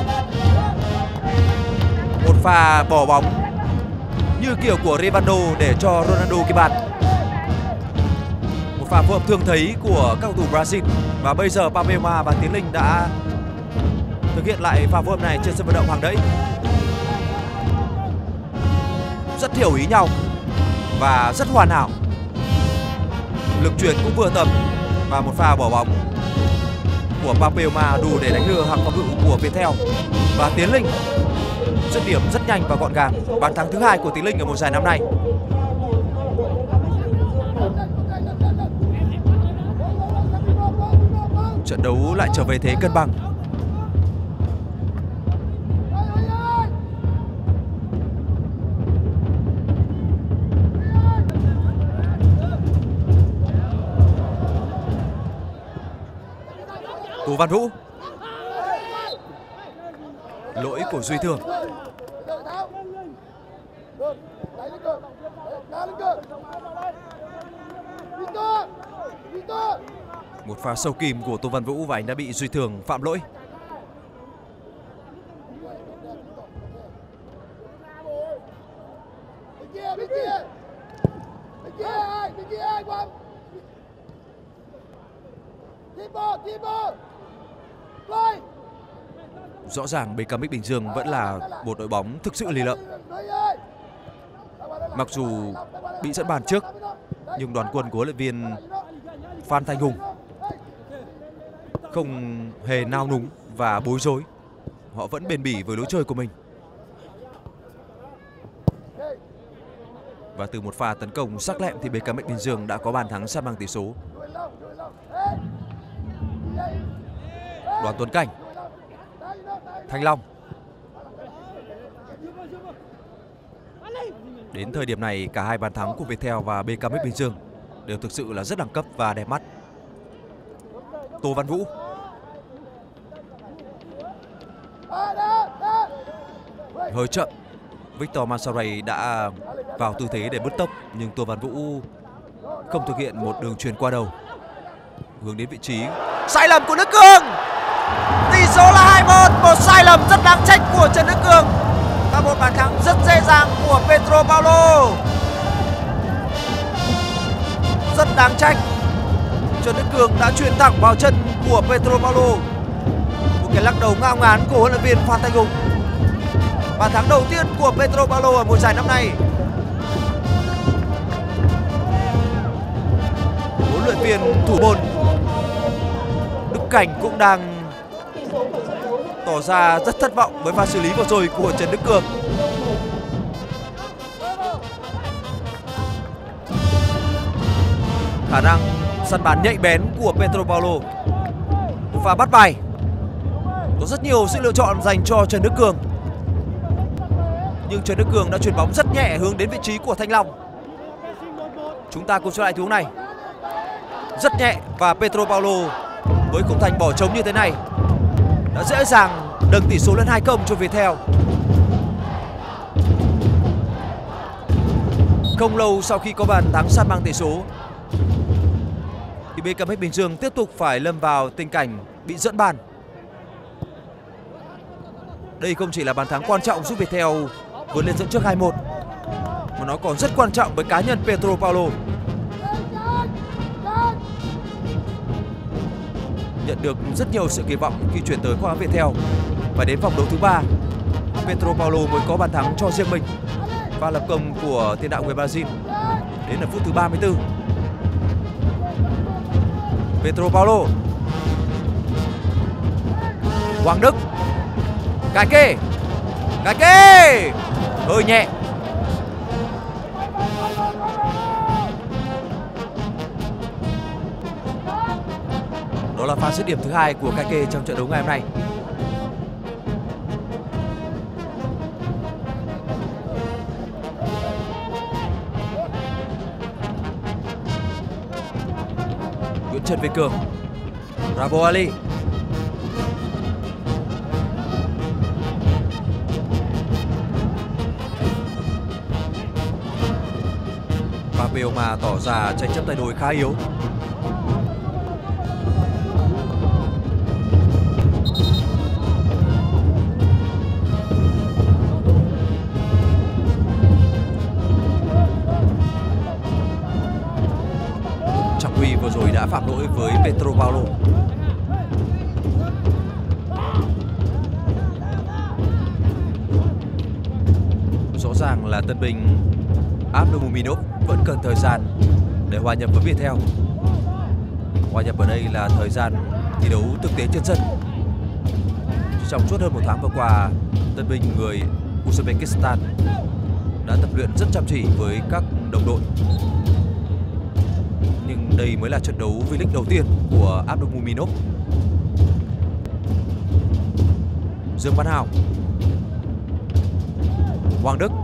Một pha bỏ bóng như kiểu của Rivaldo để cho Ronaldo ghi bàn. Một pha phối hợp thường thấy của các cầu thủ Brazil. Và bây giờ Papioma và Tiến Linh đã thực hiện lại pha phối hợp này trên sân vận động Hàng Đẫy. Rất hiểu ý nhau và rất hoàn hảo. Lực chuyển cũng vừa tầm. Và một pha bỏ bóng của Papioma đủ để đánh lừa hàng phòng ngự của Viettel. Và Tiến Linh dứt điểm rất nhanh và gọn gàng. Bàn thắng thứ hai của Tiến Linh ở mùa giải năm nay. Trận đấu lại trở về thế cân bằng. Tô Văn Vũ. Lỗi của Duy Thường. Một pha sâu kìm của Tô Văn Vũ và anh đã bị Duy Thường phạm lỗi. Rõ ràng bê ca em ích Bình Dương vẫn là một đội bóng thực sự lì lợm. Mặc dù bị dẫn bàn trước, nhưng đoàn quân của huấn luyện viên Phan Thanh Hùng không hề nao núng và bối rối. Họ vẫn bền bỉ với lối chơi của mình. Và từ một pha tấn công sắc lẹm thì bê ca em ích Bình Dương đã có bàn thắng san bằng tỷ số. Đoàn Tuấn Cảnh, Thanh Long. Đến thời điểm này, cả hai bàn thắng của Viettel và bê ca em ích Bình Dương đều thực sự là rất đẳng cấp và đẹp mắt. Tô Văn Vũ. Hơi chậm. Victor Mansaray đã vào tư thế để bứt tốc, nhưng Tô Văn Vũ không thực hiện một đường chuyền qua đầu. Hướng đến vị trí. Sai lầm của Đức Cường. Tỷ số là hai một. Một sai lầm rất đáng trách của Trần Đức Cường. Và một bàn thắng rất dễ dàng của Pedro Paulo. Rất đáng trách. Trần Đức Cường đã chuyền thẳng vào chân của Pedro Paulo. Một cái lắc đầu ngao ngán của huấn luyện viên Phan Thanh Hùng. Bàn thắng đầu tiên của Pedro Paulo ở mùa giải năm nay. Huấn luyện viên thủ môn Đức Cảnh cũng đang tỏ ra rất thất vọng với pha xử lý vừa rồi của Trần Đức Cường. Khả năng săn bàn nhạy bén của Pedro Paulo. Một pha bắt bài. Có rất nhiều sự lựa chọn dành cho Trần Đức Cường. Nhưng Trần Đức Cường đã chuyền bóng rất nhẹ hướng đến vị trí của Thanh Long. Chúng ta cùng xem lại tình huống này. Rất nhẹ và Pedro Paulo với khung thành bỏ trống như thế này đã dễ dàng nâng tỷ số lên hai không cho Viettel. Không lâu sau khi có bàn thắng san bằng tỷ số thì bê ca em ích Bình Dương tiếp tục phải lâm vào tình cảnh bị dẫn bàn. Đây không chỉ là bàn thắng quan trọng giúp Viettel vượt lên dẫn trước hai một, mà nó còn rất quan trọng với cá nhân Pedro Paulo. Nhận được rất nhiều sự kỳ vọng khi chuyển tới khoa Viettel và đến vòng đấu thứ ba. Pedro Paulo mới có bàn thắng cho riêng mình. Pha lập công của tiền đạo người Brazil đến ở phút thứ ba mươi tư. Pedro Paulo, Hoàng Đức, cài kê, cài kê, hơi nhẹ. Đó là pha dứt điểm thứ hai của Kake trong trận đấu ngày hôm nay. Nguyễn Trần Việt Cường, Bravo Ali, Papeo mà tỏ ra tranh chấp tay đôi khá yếu. Vừa rồi đã phạm lỗi với Pedro Paulo. Rõ ràng là tân binh Abdulmuminov vẫn cần thời gian để hòa nhập với Viettel. Hòa nhập ở đây là thời gian thi đấu thực tế trên sân. Trong suốt hơn một tháng vừa qua, tân binh người Uzbekistan đã tập luyện rất chăm chỉ với các đồng đội. Nhưng đây mới là trận đấu V-League đầu tiên của Abdulmuminov. Dương Văn Hào, Hoàng Đức,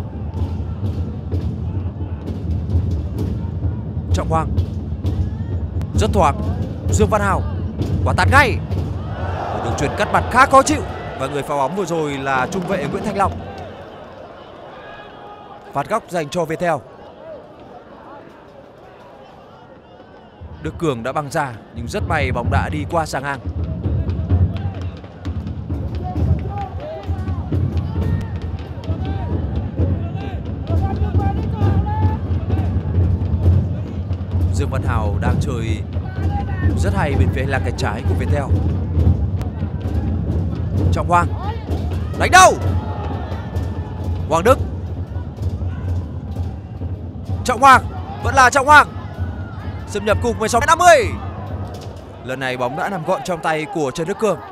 Trọng Hoàng, rất thoáng. Dương Văn Hào, quả tạt ngay, một đường chuyền cắt mặt khá khó chịu, và người phá bóng vừa rồi là trung vệ Nguyễn Thanh Long. Phạt góc dành cho Viettel. Đức Cường đã băng ra nhưng rất may bóng đã đi qua sang ngang. Dương Văn Hào đang chơi rất hay bên phía hành lang cánh trái của Viettel. Trọng Hoàng đánh đâu? Hoàng Đức, Trọng Hoàng, vẫn là Trọng Hoàng, xâm nhập cùng mười sáu mét năm mươi. Lần này bóng đã nằm gọn trong tay của Trần Đức Cường.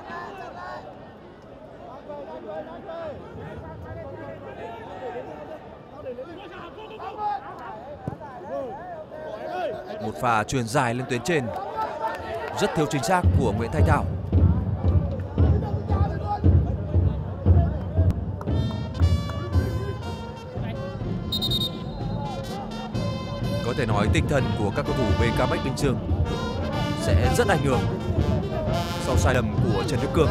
Một pha chuyền dài lên tuyến trên rất thiếu chính xác của Nguyễn Thanh Thảo. Có thể nói tinh thần của các cầu thủ bê ca Bách Bình Dương sẽ rất ảnh hưởng sau sai lầm của Trần Đức Cường.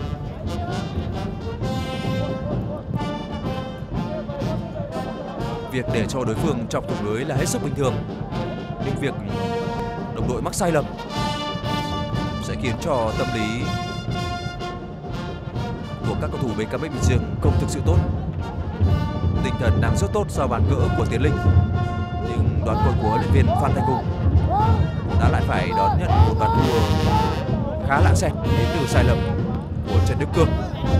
Việc để cho đối phương trong thủng lưới là hết sức bình thường, nhưng việc đồng đội mắc sai lầm sẽ khiến cho tâm lý của các cầu thủ bê ca Bách Bình Dương không thực sự tốt. Tinh thần đang rất tốt sau bàn gỡ của Tiến Linh, nhưng đoán cột của huấn luyện viên Phan Thanh Hùng đã lại phải đón nhận một bàn thua khá lãng xẹt đến từ sai lầm của Trần Đức Cường.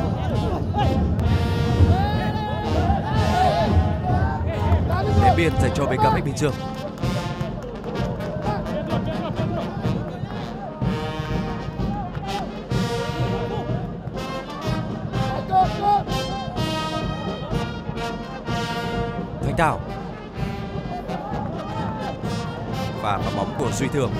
Ném biên dành cho bê ca Bách Bình Dương. Thanh Thảo và phá bóng của Duy Thường.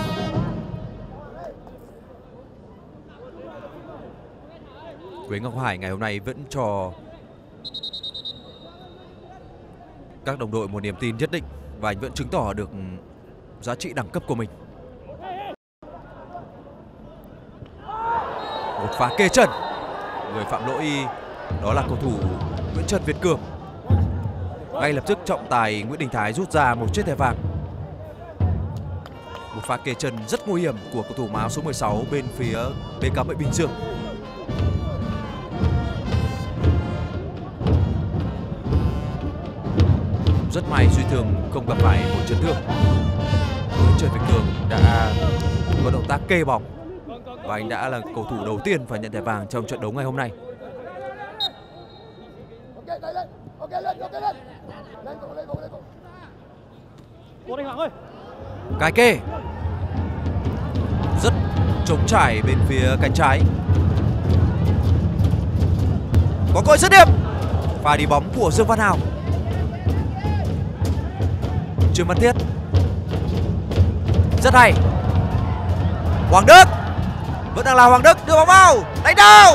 Quế Ngọc Hải ngày hôm nay vẫn cho các đồng đội một niềm tin nhất định và anh vẫn chứng tỏ được giá trị đẳng cấp của mình. Một pha kê chân, người phạm lỗi đó là cầu thủ Nguyễn Trần Việt Cường. Ngay lập tức trọng tài Nguyễn Đình Thái rút ra một chiếc thẻ vàng. Một pha kê chân rất nguy hiểm của cầu thủ áo số mười sáu bên phía bê ca Bách Bình Dương. Rất may Duy Thường không gặp phải một chấn thương. Nguyễn Trần Việt Cường đã có động tác kê bóng và anh đã là cầu thủ đầu tiên phải nhận thẻ vàng trong trận đấu ngày hôm nay. Cái kê rất trống trải bên phía cánh trái. Có cơ hội dứt điểm. Pha đi bóng của Dương Văn Hào. Trương Văn Thiết rất hay. Hoàng Đức vẫn đang là Hoàng Đức, đưa bóng vào, đánh đầu.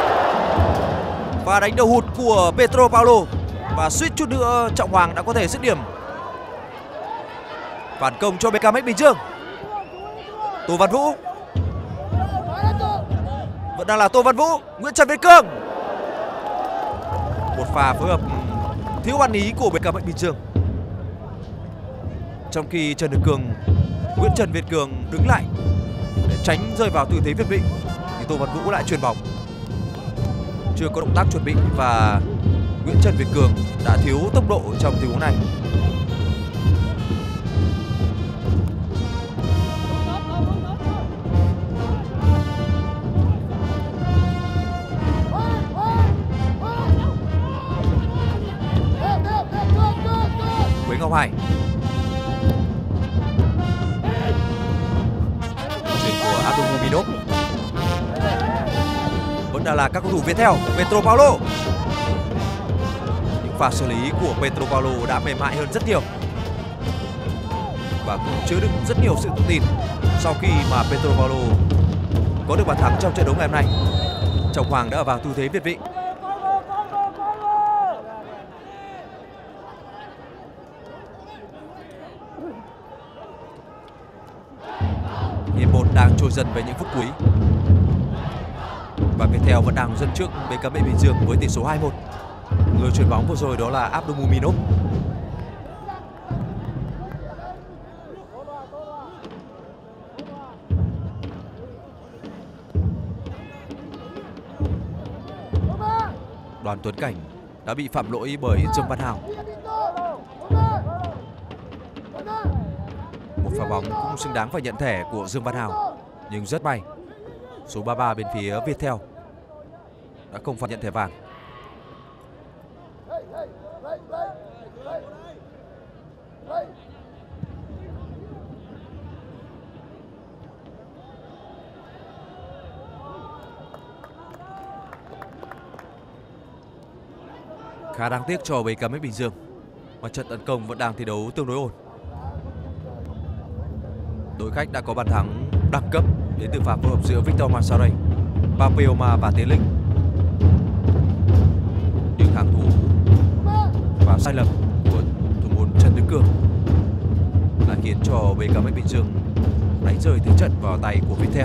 Và đánh đầu hụt của Pedro Paulo. Và suýt chút nữa Trọng Hoàng đã có thể dứt điểm. Phản công cho bê ca em ích Bình Dương. Tô Văn Vũ vẫn đang là Tô Văn Vũ. Nguyễn Trần Việt Cường. Một pha phối hợp thiếu ăn ý của bê ca em ích Bình Dương. Trong khi Trần Việt Cường, Nguyễn Trần Việt Cường đứng lại để tránh rơi vào tư thế việt vị, thì Tô Văn Vũ lại chuyền bóng. Chưa có động tác chuẩn bị và Nguyễn Trần Việt Cường đã thiếu tốc độ trong tình huống này. Quế Ngọc Hải. Chuyển của Abdulmuminov. Vẫn đang là các cầu thủ Viettel. Pedro Paulo. Những pha xử lý của Pedro Paulo đã mềm mại hơn rất nhiều và cũng chứa đựng rất nhiều sự tự tin sau khi mà Pedro Paulo có được bàn thắng trong trận đấu ngày hôm nay. Trọng Hoàng đã ở vào tư thế việt vị. Hiệp một đang trôi dần về những phút cuối và Viettel vẫn đang dẫn trước bê ca em ích Bình Dương với tỷ số hai một. Người chuyền bóng vừa rồi đó là Abdulmuminov. Đoàn Tuấn Cảnh đã bị phạm lỗi bởi Dương Văn Hào. Một pha bóng cũng xứng đáng phải nhận thẻ của Dương Văn Hào, nhưng rất may số ba mươi ba bên phía Viettel đã không phải nhận thẻ vàng. Khá đáng tiếc cho bê ca em ích Bình Dương, mà trận tấn công vẫn đang thi đấu tương đối ổn. Đội khách đã có bàn thắng đẳng cấp đến từ pha phối hợp giữa Victor Mansaray, Papioma và Tiến Linh. Những hàng thủ và sai lầm của thủ môn Trần Đức Cường đã khiến cho bê ca em ích Bình Dương đánh rơi thế trận vào tay của Viettel.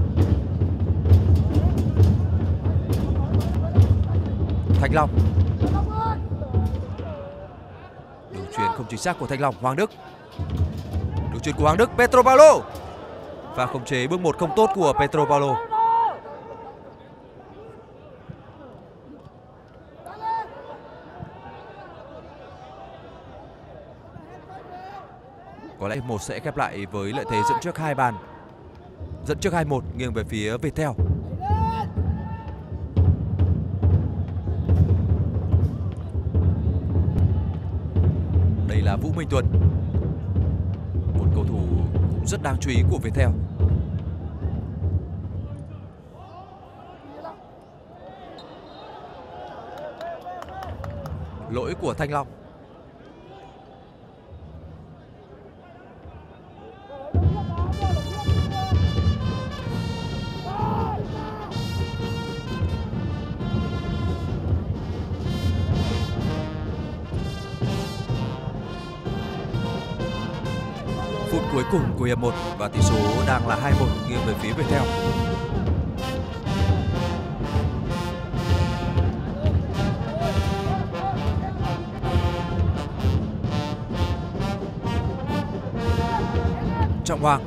Thanh Long. Đường chuyền không chính xác của Thanh Long. Hoàng Đức. Đường chuyền của Hoàng Đức. Pedro Paulo. Và khống chế bước một không tốt của Pedro Paulo. Có lẽ một sẽ khép lại với lợi thế dẫn trước hai bàn. Dẫn trước hai một nghiêng về phía Viettel. Đây là Vũ Minh Tuấn, một cầu thủ cũng rất đáng chú ý của Viettel. Lỗi của Thanh Long. Phút cuối cùng của hiệp một và tỷ số đang là hai một nghiêng về phía Viettel. Trọng Hoàng.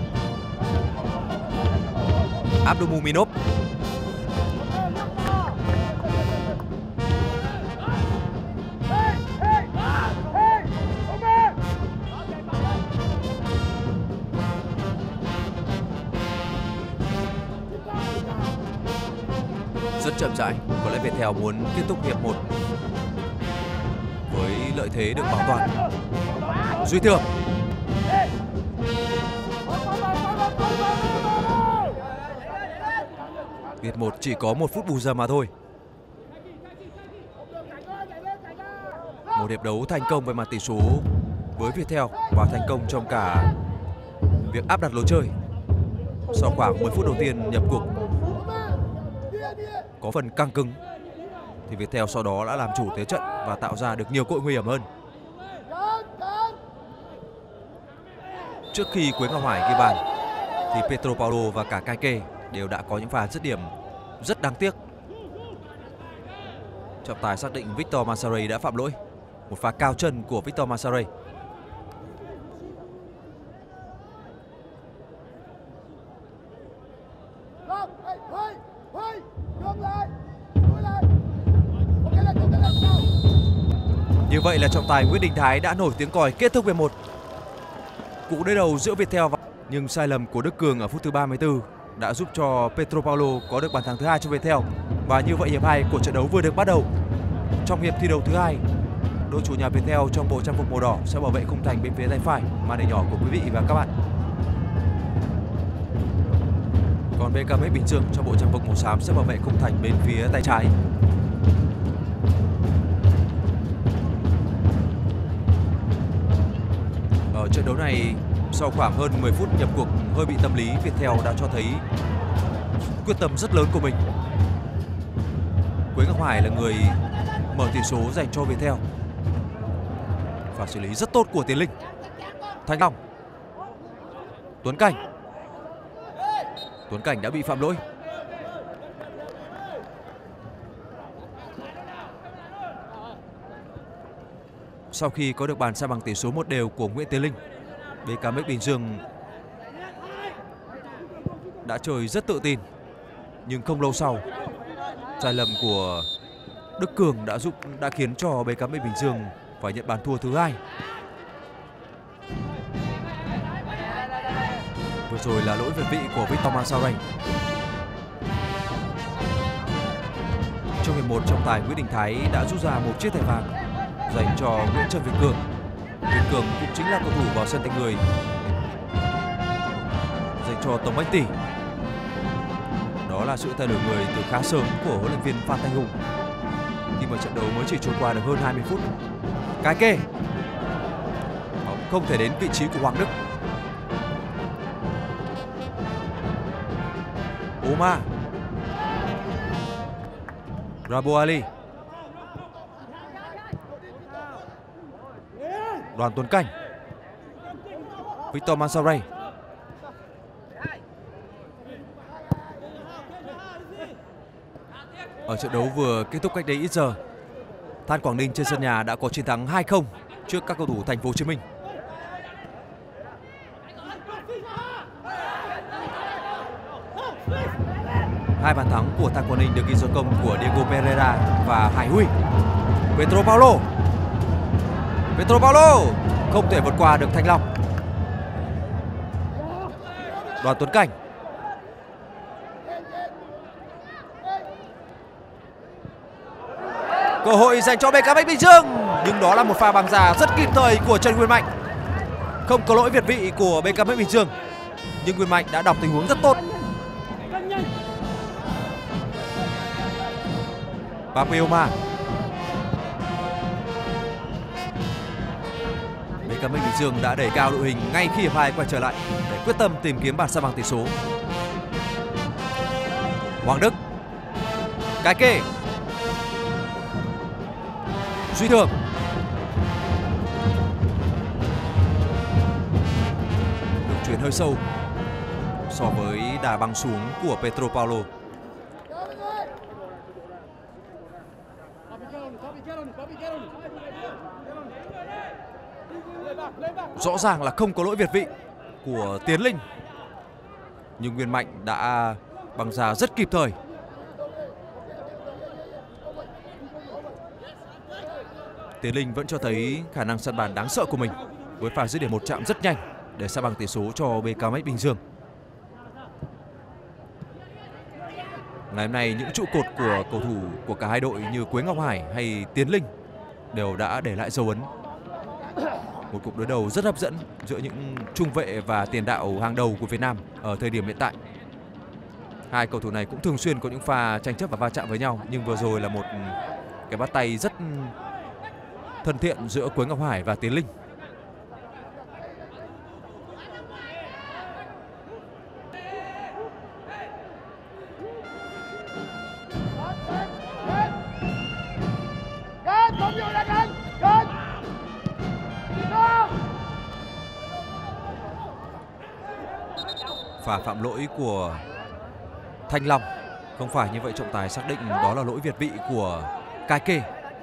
Abdulmuminov. Rất chậm rãi, có lẽ Viettel muốn kết thúc hiệp một với lợi thế được bảo toàn. Duy Thường. Hiệp một chỉ có một phút bù giờ mà thôi. Một hiệp đấu thành công về mặt tỷ số với Viettel và thành công trong cả việc áp đặt lối chơi. Sau khoảng mười phút đầu tiên nhập cuộc có phần căng cứng thì Viettel sau đó đã làm chủ thế trận và tạo ra được nhiều cơ hội nguy hiểm hơn. Trước khi Quế Ngọc Hải ghi bàn thì Pedro Paulo và cả Kake đều đã có những pha dứt điểm rất đáng tiếc. Trọng tài xác định Victor Massarey đã phạm lỗi. Một pha cao chân của Victor Massarey. Như vậy là trọng tài Nguyễn Đình Thái đã nổi tiếng còi kết thúc hiệp một. Cuộc đối đầu giữa Viettel và... Nhưng sai lầm của Đức Cường ở phút thứ ba mươi tư đã giúp cho Pedro Paulo có được bàn thắng thứ hai cho Viettel. Và như vậy hiệp hai của trận đấu vừa được bắt đầu. Trong hiệp thi đấu thứ hai, đội chủ nhà Viettel trong bộ trang phục màu đỏ sẽ bảo vệ khung thành bên phía tay phải, màn hình nhỏ của quý vị và các bạn. Còn bê ca em ích Bình Dương trong bộ trang phục màu xám sẽ bảo vệ khung thành bên phía tay trái. Ở trận đấu này, sau khoảng hơn mười phút nhập cuộc hơi bị tâm lý, Viettel đã cho thấy quyết tâm rất lớn của mình. Quế Ngọc Hải là người mở tỷ số dành cho Viettel. Và xử lý rất tốt của Tiến Linh. Thanh Long, Tuấn Cảnh. Tuấn Cảnh đã bị phạm lỗi. Sau khi có được bàn san bằng tỷ số một đều của Nguyễn Tiến Linh, bê ca em ích Bình Dương đã chơi rất tự tin. Nhưng không lâu sau, sai lầm của Đức Cường đã giúp đã khiến cho bê ca em ích Bình Dương phải nhận bàn thua thứ hai. Vừa rồi là lỗi việt vị của Victor Massarey. Trong hiệp một, trọng tài Nguyễn Đình Thái đã rút ra một chiếc thẻ vàng dành cho Nguyễn Trần Việt Cường. Việt Cường cũng chính là cầu thủ vào sân thay người dành cho Tống Anh Tỷ. Đó là sự thay đổi người từ khá sớm của huấn luyện viên Phan Thanh Hùng khi mà trận đấu mới chỉ trôi qua được hơn hai mươi phút. Cái kê không thể đến vị trí của Hoàng Đức. Omar, Rabo Ali, Đoàn Tuấn Cảnh, Victor Massarey. Ở trận đấu vừa kết thúc cách đây ít giờ, Than Quảng Ninh trên sân nhà đã có chiến thắng hai không trước các cầu thủ Thành phố Hồ Chí Minh. Hai bàn thắng của Than Quảng Ninh được ghi do công của Diego Pereira và Hải Huy. Pedro Paulo, Pedro Paulo không thể vượt qua được Thanh Long. Đoàn Tuấn Cảnh, cơ hội dành cho bê ca em ích Bình Dương, nhưng đó là một pha băng ra rất kịp thời của Trần Nguyên Mạnh. Không có lỗi việt vị của bê ca em ích Bình Dương, nhưng Nguyên Mạnh đã đọc tình huống rất tốt. Papioma, bê ca em ích Bình Dương đã đẩy cao đội hình ngay khi hiệp hai quay trở lại để quyết tâm tìm kiếm bàn san bằng tỷ số. Hoàng Đức, Cái Kê, Duy Thường, đường chuyền hơi sâu so với đà băng xuống của Pedro Paulo. Rõ ràng là không có lỗi việt vị của Tiến Linh, nhưng Nguyên Mạnh đã băng ra rất kịp thời. Tiến Linh vẫn cho thấy khả năng săn bàn đáng sợ của mình với pha dứt điểm một chạm rất nhanh để san bằng tỷ số cho bê ca em ích Bình Dương. Ngày hôm nay những trụ cột của cầu thủ của cả hai đội như Quế Ngọc Hải hay Tiến Linh đều đã để lại dấu ấn. Một cuộc đối đầu rất hấp dẫn giữa những trung vệ và tiền đạo hàng đầu của Việt Nam ở thời điểm hiện tại. Hai cầu thủ này cũng thường xuyên có những pha tranh chấp và va chạm với nhau, nhưng vừa rồi là một cái bắt tay rất thân thiện giữa Quế Ngọc Hải và Tiến Linh. Và phạm lỗi của Thanh Long. Không phải như vậy, trọng tài xác định đó là lỗi việt vị của Cai Kê.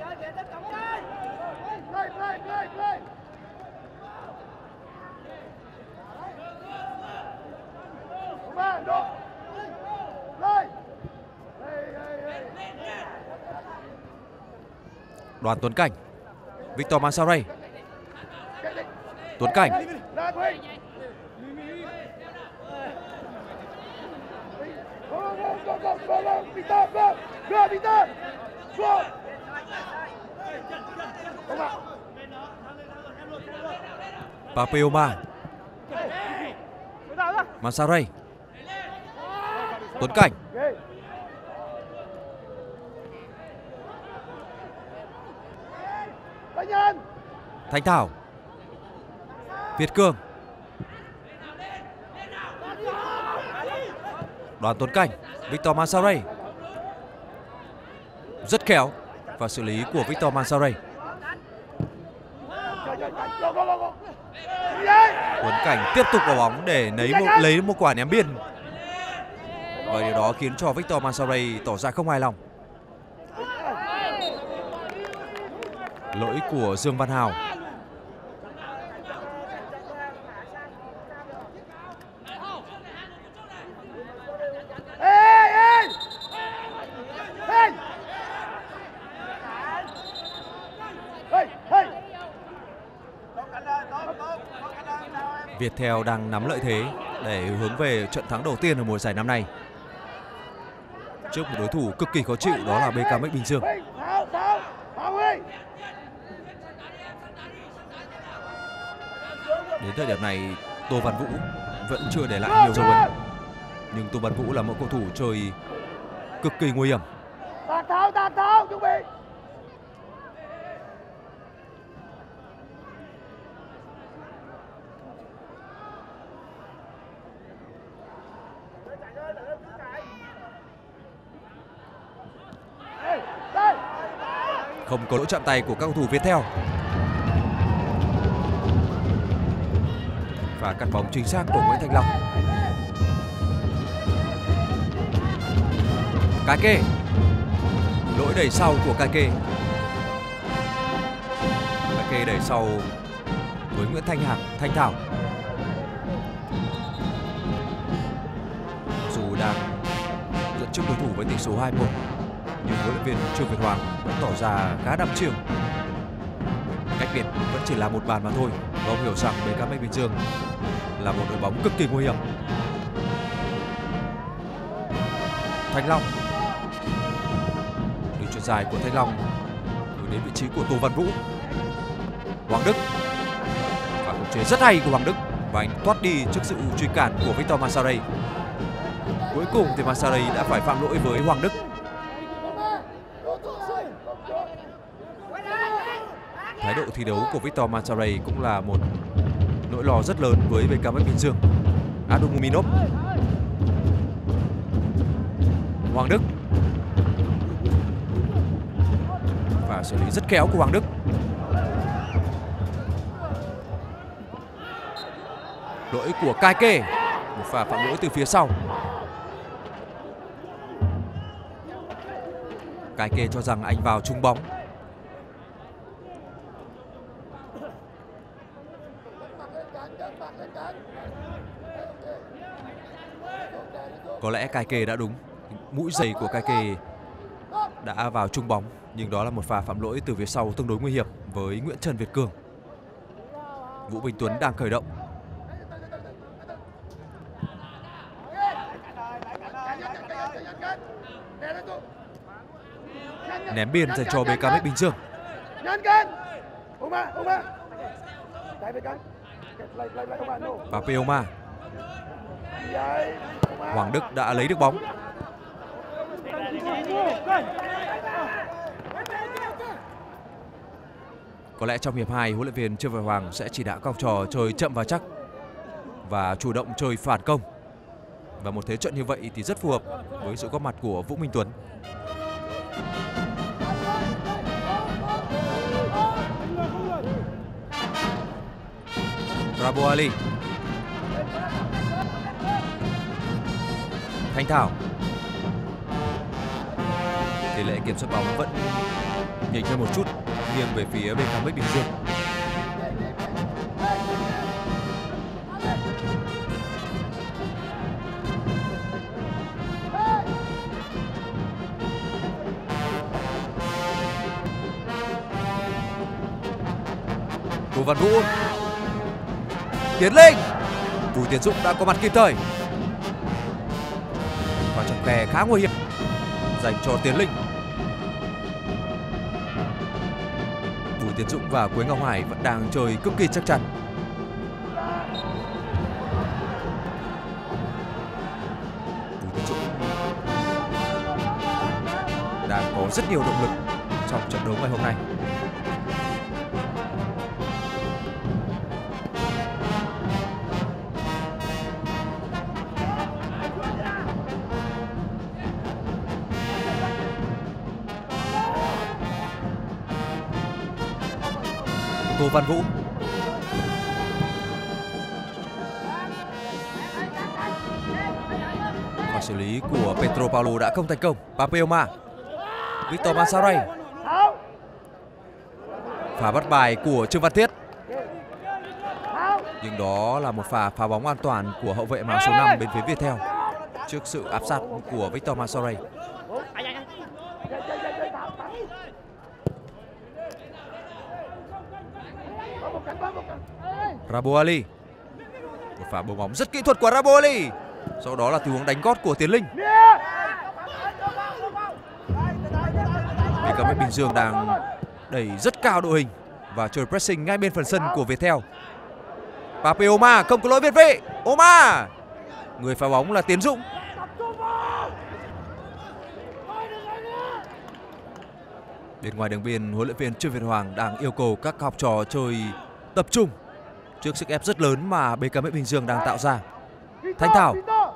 Đoàn Tuấn Cảnh, Victor Mansaray. Tuấn Cảnh. Papeoma. Mansaray. Tuấn Cảnh. Thanh Thảo. Việt Cường. Đoàn Tuấn Cảnh, Victor Mansaray. Rất khéo và xử lý của Victor Mansaray. Tuấn Cảnh tiếp tục vào bóng để lấy một, lấy một quả ném biên. Và điều đó khiến cho Victor Mansaray tỏ ra không hài lòng. Lỗi của Dương Văn Hào. Viettel đang nắm lợi thế để hướng về trận thắng đầu tiên ở mùa giải năm nay trước một đối thủ cực kỳ khó chịu, đó là bê ca em ích Bình Dương. Đến thời điểm này, Tô Văn Vũ vẫn chưa để lại nhiều dấu ấn, nhưng Tô Văn Vũ là một cầu thủ chơi cực kỳ nguy hiểm. Không có lỗi chạm tay của các cầu thủ Viettel. Và cắt bóng chính xác của Nguyễn Thanh Long. Cai Kê. Lỗi đẩy sau của Cai Kê. Cai Kê đẩy sau với Nguyễn Thanh Hạc, Thanh Thảo. Dù đang dẫn trước đối thủ với tỷ số hai một, nhưng huấn luyện viên Trương Việt Hoàng vẫn tỏ ra khá đăm chiêu. Cách biệt vẫn chỉ là một bàn mà thôi. Và ông hiểu rằng bê ca em ích Bình Dương là một đội bóng cực kỳ nguy hiểm. Thanh Long. Đường chuyền dài của Thanh Long hướng đến vị trí của Tô Văn Vũ. Hoàng Đức. Và một chế rất hay của Hoàng Đức. Và anh thoát đi trước sự truy cản của Victor Mansaray. Cuối cùng thì Mansaray đã phải phạm lỗi với Hoàng Đức. Thái độ thi đấu của Victor Mansaray cũng là một nỗi lo rất lớn với bê ca em ích Bình Dương. Adumominov. Hoàng Đức. Và xử lý rất khéo của Hoàng Đức. Lỗi của Cai Kê. Một pha phạm lỗi từ phía sau. Cai Kê cho rằng anh vào trúng bóng. Có lẽ Cai Kê đã đúng. Mũi giày của Cai Kê đã vào trúng bóng. Nhưng đó là một pha phạm lỗi từ phía sau tương đối nguy hiểm với Nguyễn Trần Việt Cường. Vũ Bình Tuấn đang khởi động. Ném biên dành cho bê ca em ích Bình Dương. Papeoma. Hoàng Đức đã lấy được bóng. Có lẽ trong hiệp hai, huấn luyện viên Trương Việt Hoàng sẽ chỉ đạo các học trò chơi chậm và chắc và chủ động chơi phản công. Và một thế trận như vậy thì rất phù hợp với sự góp mặt của Vũ Minh Tuấn. Bravo Ali. Thanh Thảo. Tỷ lệ kiểm soát bóng vẫn nhỉnh hơn một chút, nghiêng về phía bê ca em Bình Dương. Tô Văn Vũ, Tiến Linh, Bùi Tiến Dũng đã có mặt kịp thời. Và trong khe khá nguy hiểm dành cho Tiến Linh. Bùi Tiến Dũng và Quế Ngọc Hải vẫn đang chơi cực kỳ chắc chắn. Bùi Tiến Dũng đang có rất nhiều động lực trong trận đấu ngày hôm nay. Tô Văn Vũ, và xử lý của Pedro Paulo đã không thành công. Papeoma, Victor Mansaray, pha bắt bài của Trương Văn Thiết, nhưng đó là một pha phá bóng an toàn của hậu vệ áo số năm bên phía Viettel trước sự áp sát của Victor Mansaray. Rabo Ali, một pha bóng bóng rất kỹ thuật của Rabo Ali, sau đó là tình huống đánh gót của Tiến Linh. bê ca em Bình Dương đang đẩy rất cao đội hình và chơi pressing ngay bên phần sân của Viettel. Pape Oma không có lỗi việt vị. Oma, người phá bóng là Tiến Dũng. Bên ngoài đường biên, huấn luyện viên Trương Việt Hoàng đang yêu cầu các học trò chơi tập trung trước sức ép rất lớn mà bê ca em Bình Dương đang tạo ra. Thanh Thảo,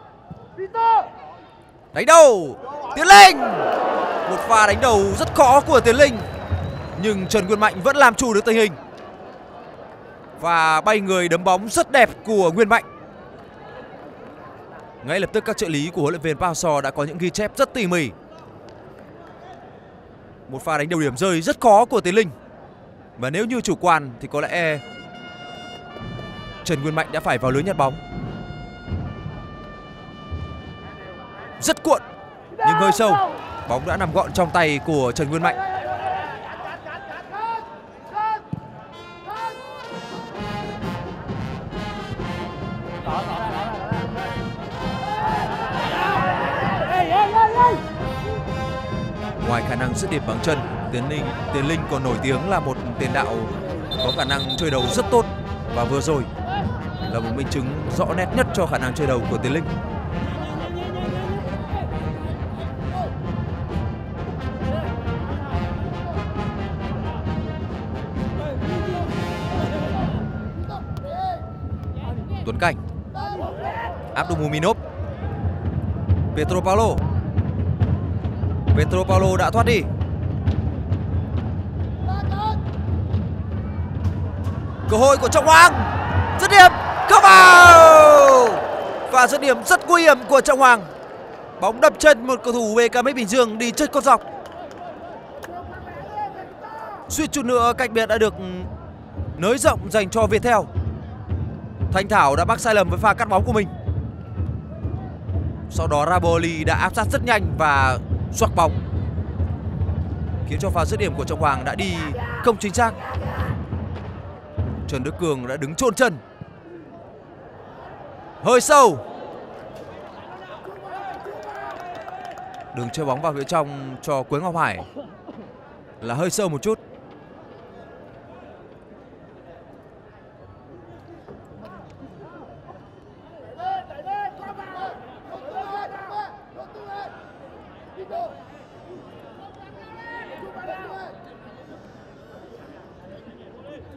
đánh đầu Tiến Linh, một pha đánh đầu rất khó của Tiến Linh, nhưng Trần Nguyên Mạnh vẫn làm chủ được tình hình và bay người đấm bóng rất đẹp của Nguyên Mạnh. Ngay lập tức các trợ lý của huấn luyện viên Park Hang-seo đã có những ghi chép rất tỉ mỉ. Một pha đánh đầu điểm rơi rất khó của Tiến Linh, và nếu như chủ quan thì có lẽ Trần Nguyên Mạnh đã phải vào lưới nhặt bóng. Rất cuộn nhưng hơi sâu, bóng đã nằm gọn trong tay của Trần Nguyên Mạnh. Ngoài khả năng dứt điểm bằng chân, Tiến Linh Tiến Linh còn nổi tiếng là một tiền đạo có khả năng chơi đầu rất tốt, và vừa rồi là một minh chứng rõ nét nhất cho khả năng chơi đầu của Tiến Linh. Tuấn Cảnh, Abdulmuminov, Pedro Paulo. Pedro Paulo đã thoát đi. Cơ hội của Trọng Hoàng, dứt điểm không vào, và dứt điểm rất nguy hiểm của Trọng Hoàng. Bóng đập chân một cầu thủ bê ca em Bình Dương đi chơi cột dọc. Suýt chút nữa cách biệt đã được nới rộng dành cho Viettel. Thanh Thảo đã mắc sai lầm với pha cắt bóng của mình. Sau đó Raboli đã áp sát rất nhanh và xoạc bóng, khiến cho pha dứt điểm của Trọng Hoàng đã đi không chính xác. Trần Đức Cường đã đứng chôn chân, hơi sâu. Đường chơi bóng vào phía trong cho Quế Ngọc Hải là hơi sâu một chút.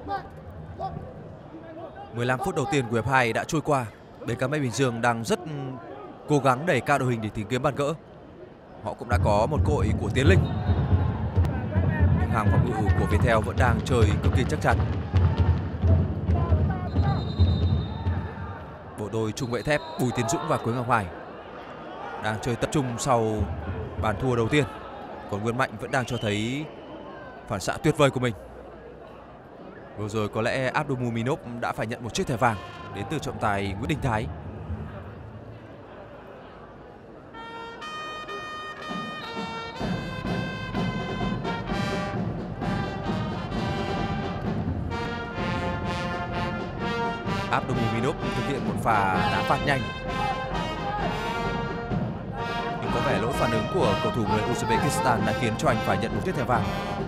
mười lăm phút đầu tiên của hiệp hai đã trôi qua. bê ca em ếch Bình Dương đang rất cố gắng đẩy cao đội hình để tìm kiếm bàn gỡ. Họ cũng đã có một cơ hội của Tiến Linh. Nhưng hàng phòng ngự của Viettel vẫn đang chơi cực kỳ chắc chắn. Bộ đôi trung vệ thép Bùi Tiến Dũng và Quế Ngọc Hoài đang chơi tập trung sau bàn thua đầu tiên. Còn Nguyễn Mạnh vẫn đang cho thấy phản xạ tuyệt vời của mình. Vừa rồi có lẽ Abdulmuminov đã phải nhận một chiếc thẻ vàng đến từ trọng tài Nguyễn Đình Thái. Abdulmuminov thực hiện một pha đá phạt nhanh, nhưng có vẻ lỗi phản ứng của cầu thủ người Uzbekistan đã khiến cho anh phải nhận một chiếc thẻ vàng.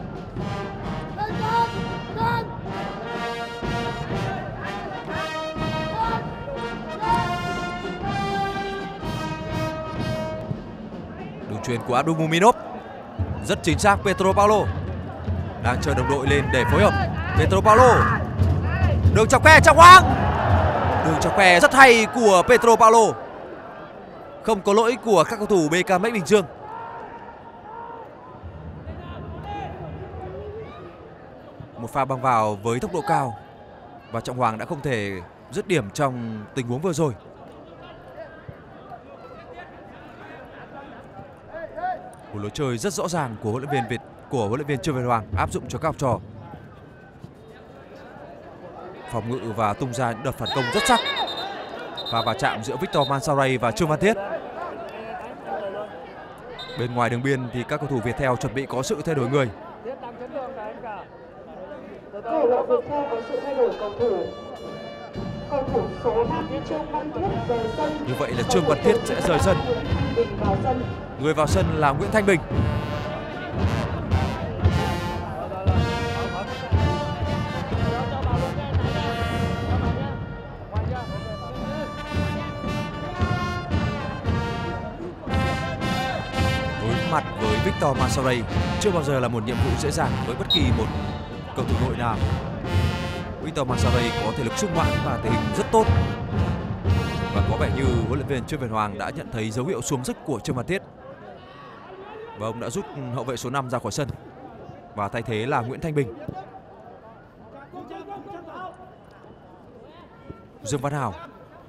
Đường chuyền của Abdulmuminov rất chính xác. Pedro Paulo đang chờ đồng đội lên để phối hợp. Pedro Paulo, đường chọc khe trong hoang, đường chọc khe rất hay của Pedro Paulo. Không có lỗi của các cầu thủ bê ca em ếch Bình Dương. Một pha băng vào với tốc độ cao và Trọng Hoàng đã không thể dứt điểm trong tình huống vừa rồi. Một lối chơi rất rõ ràng của huấn luyện viên Việt của huấn luyện viên Trương Việt Hoàng áp dụng cho các học trò. Phòng ngự và tung ra những đợt phản công rất sắc. Và va chạm giữa Victor Mansaray và Trương Văn Thiết. Bên ngoài đường biên thì các cầu thủ Viettel chuẩn bị có sự thay đổi người. Câu lạc bộ Viettel có sự thay đổi cầu thủ. Cầu thủ số năm Trương Văn Thiết rời sân. Như vậy là Trương Văn Thiết sẽ rời sân. Người vào sân là Nguyễn Thanh Bình. Đối mặt với Victor Mansaray chưa bao giờ là một nhiệm vụ dễ dàng với bất kỳ một cầu thủ nội nào. Victor Mansaray có thể lực sung mãn và thể hình rất tốt. Và có vẻ như huấn luyện viên Trương Việt Hoàng đã nhận thấy dấu hiệu xuống dốc của Trương Văn Thiết. Và ông đã rút hậu vệ số năm ra khỏi sân và thay thế là Nguyễn Thanh Bình. Dương Văn Hào.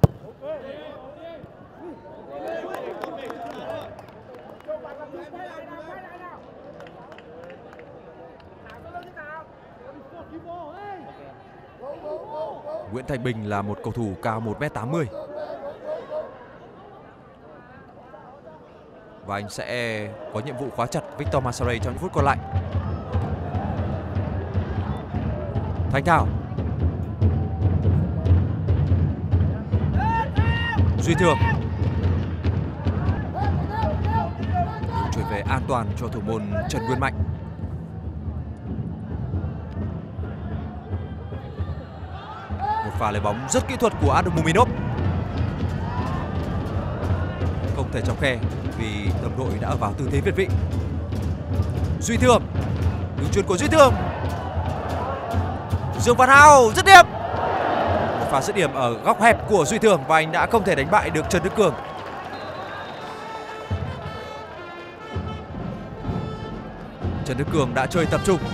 Nguyễn Thanh Bình là một cầu thủ cao một mét tám mươi. Và anh sẽ có nhiệm vụ khóa chặt Victor Mansaray trong những phút còn lại. Thanh Thảo. Duy Thường. Chuyển về an toàn cho thủ môn Trần Nguyên Mạnh. Một pha lấy bóng rất kỹ thuật của Abdulmuminov. Không thể chọc khe vì đồng đội đã vào tư thế việt vị. Duy Thường. Đường chuyền của Duy Thường. Dương Văn Hào dứt điểm. Một pha dứt điểm ở góc hẹp của Duy Thường và anh đã không thể đánh bại được Trần Đức Cường. Trần Đức Cường đã chơi tập trung.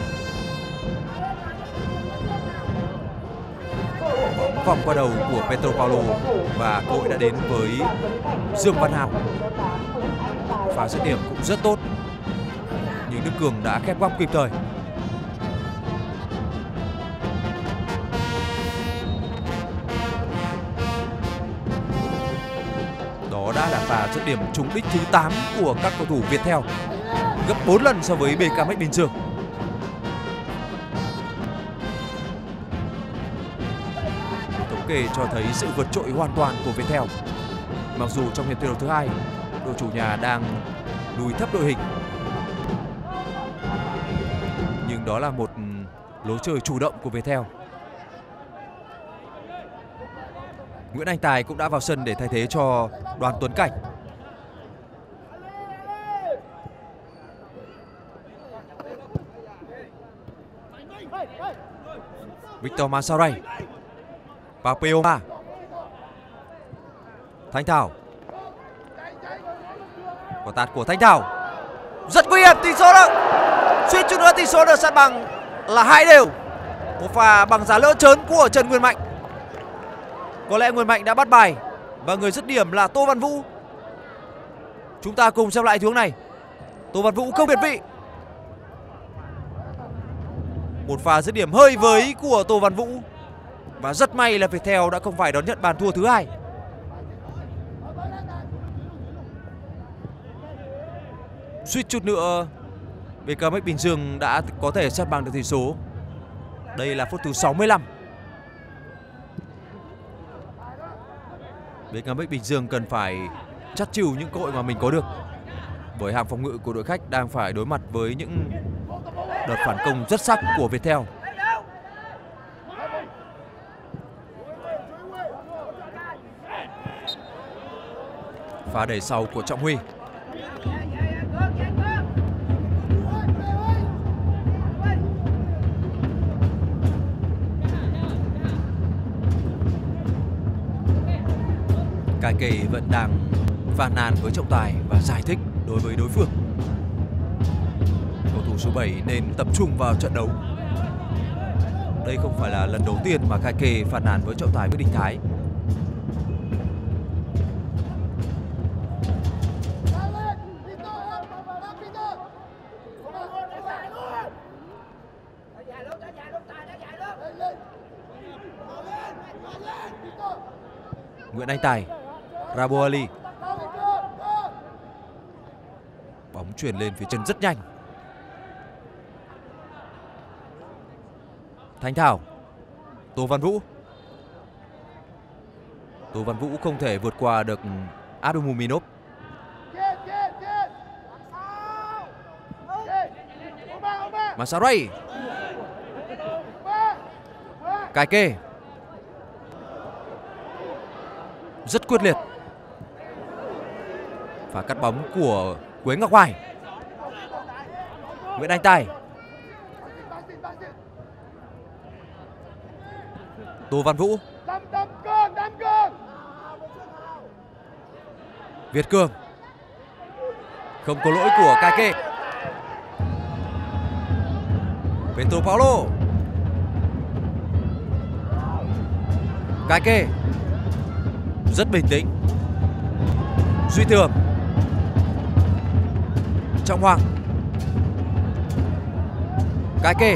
Bóng vòng qua đầu của Pedro Paulo và cơ hội đã đến với Dương Văn Hào. Pha dứt điểm cũng rất tốt, nhưng Đức Cường đã khép góc kịp thời. Đó đã là pha dứt điểm trúng đích thứ tám của các cầu thủ Viettel, gấp bốn lần so với bê ca em ếch Bình Dương. Thống kê cho thấy sự vượt trội hoàn toàn của Viettel. Mặc dù trong hiệp thi đấu thứ hai, đội chủ nhà đang lùi thấp đội hình, nhưng đó là một lối chơi chủ động của Viettel. Nguyễn Anh Tài cũng đã vào sân để thay thế cho Đoàn Tuấn Cảnh. Victor Mansaray, Papeoma, Thanh Thảo. Quả tạt của Thanh Thảo rất nguy hiểm, tỷ số đó suýt chút nữa tỷ số được san bằng là hai đều. Một pha bằng giá lỡ chớn của Trần Nguyên Mạnh. Có lẽ Nguyên Mạnh đã bắt bài và người dứt điểm là Tô Văn Vũ. Chúng ta cùng xem lại tình huống này. Tô Văn Vũ không biệt vị. Một pha dứt điểm hơi với của Tô Văn Vũ và rất may là Viettel đã không phải đón nhận bàn thua thứ hai. Suýt chút nữa bê ca em ích Bình Dương đã có thể san bằng được tỷ số. Đây là phút thứ sáu mươi lăm. bê ca em ích Bình Dương cần phải chắt chìu những cơ hội mà mình có được, bởi hàng phòng ngự của đội khách đang phải đối mặt với những đợt phản công rất sắc của Viettel. Pha đẩy sau của Trọng Huy. Cai Kê vẫn đang phàn nàn với trọng tài và giải thích đối với đối phương. Cầu thủ số bảy nên tập trung vào trận đấu. Đây không phải là lần đầu tiên mà Cai Kê phàn nàn với trọng tài Nguyễn Đình Thái. Nguyễn Anh Tài, Rabo Ali. Bóng chuyển lên phía chân rất nhanh. Thanh Thảo, Tô Văn Vũ. Tô Văn Vũ không thể vượt qua được Abdulmuminov. Mansaray, Cai Kê rất quyết liệt. Và cắt bóng của Quế Ngọc Hoài. Nguyễn Anh Tài, Tô Văn Vũ, Việt Cường. Không có lỗi của Cai Kê. Pedro Paulo, Cai Kê rất bình tĩnh. Duy Thường, Trọng Hoàng, Cai Kê.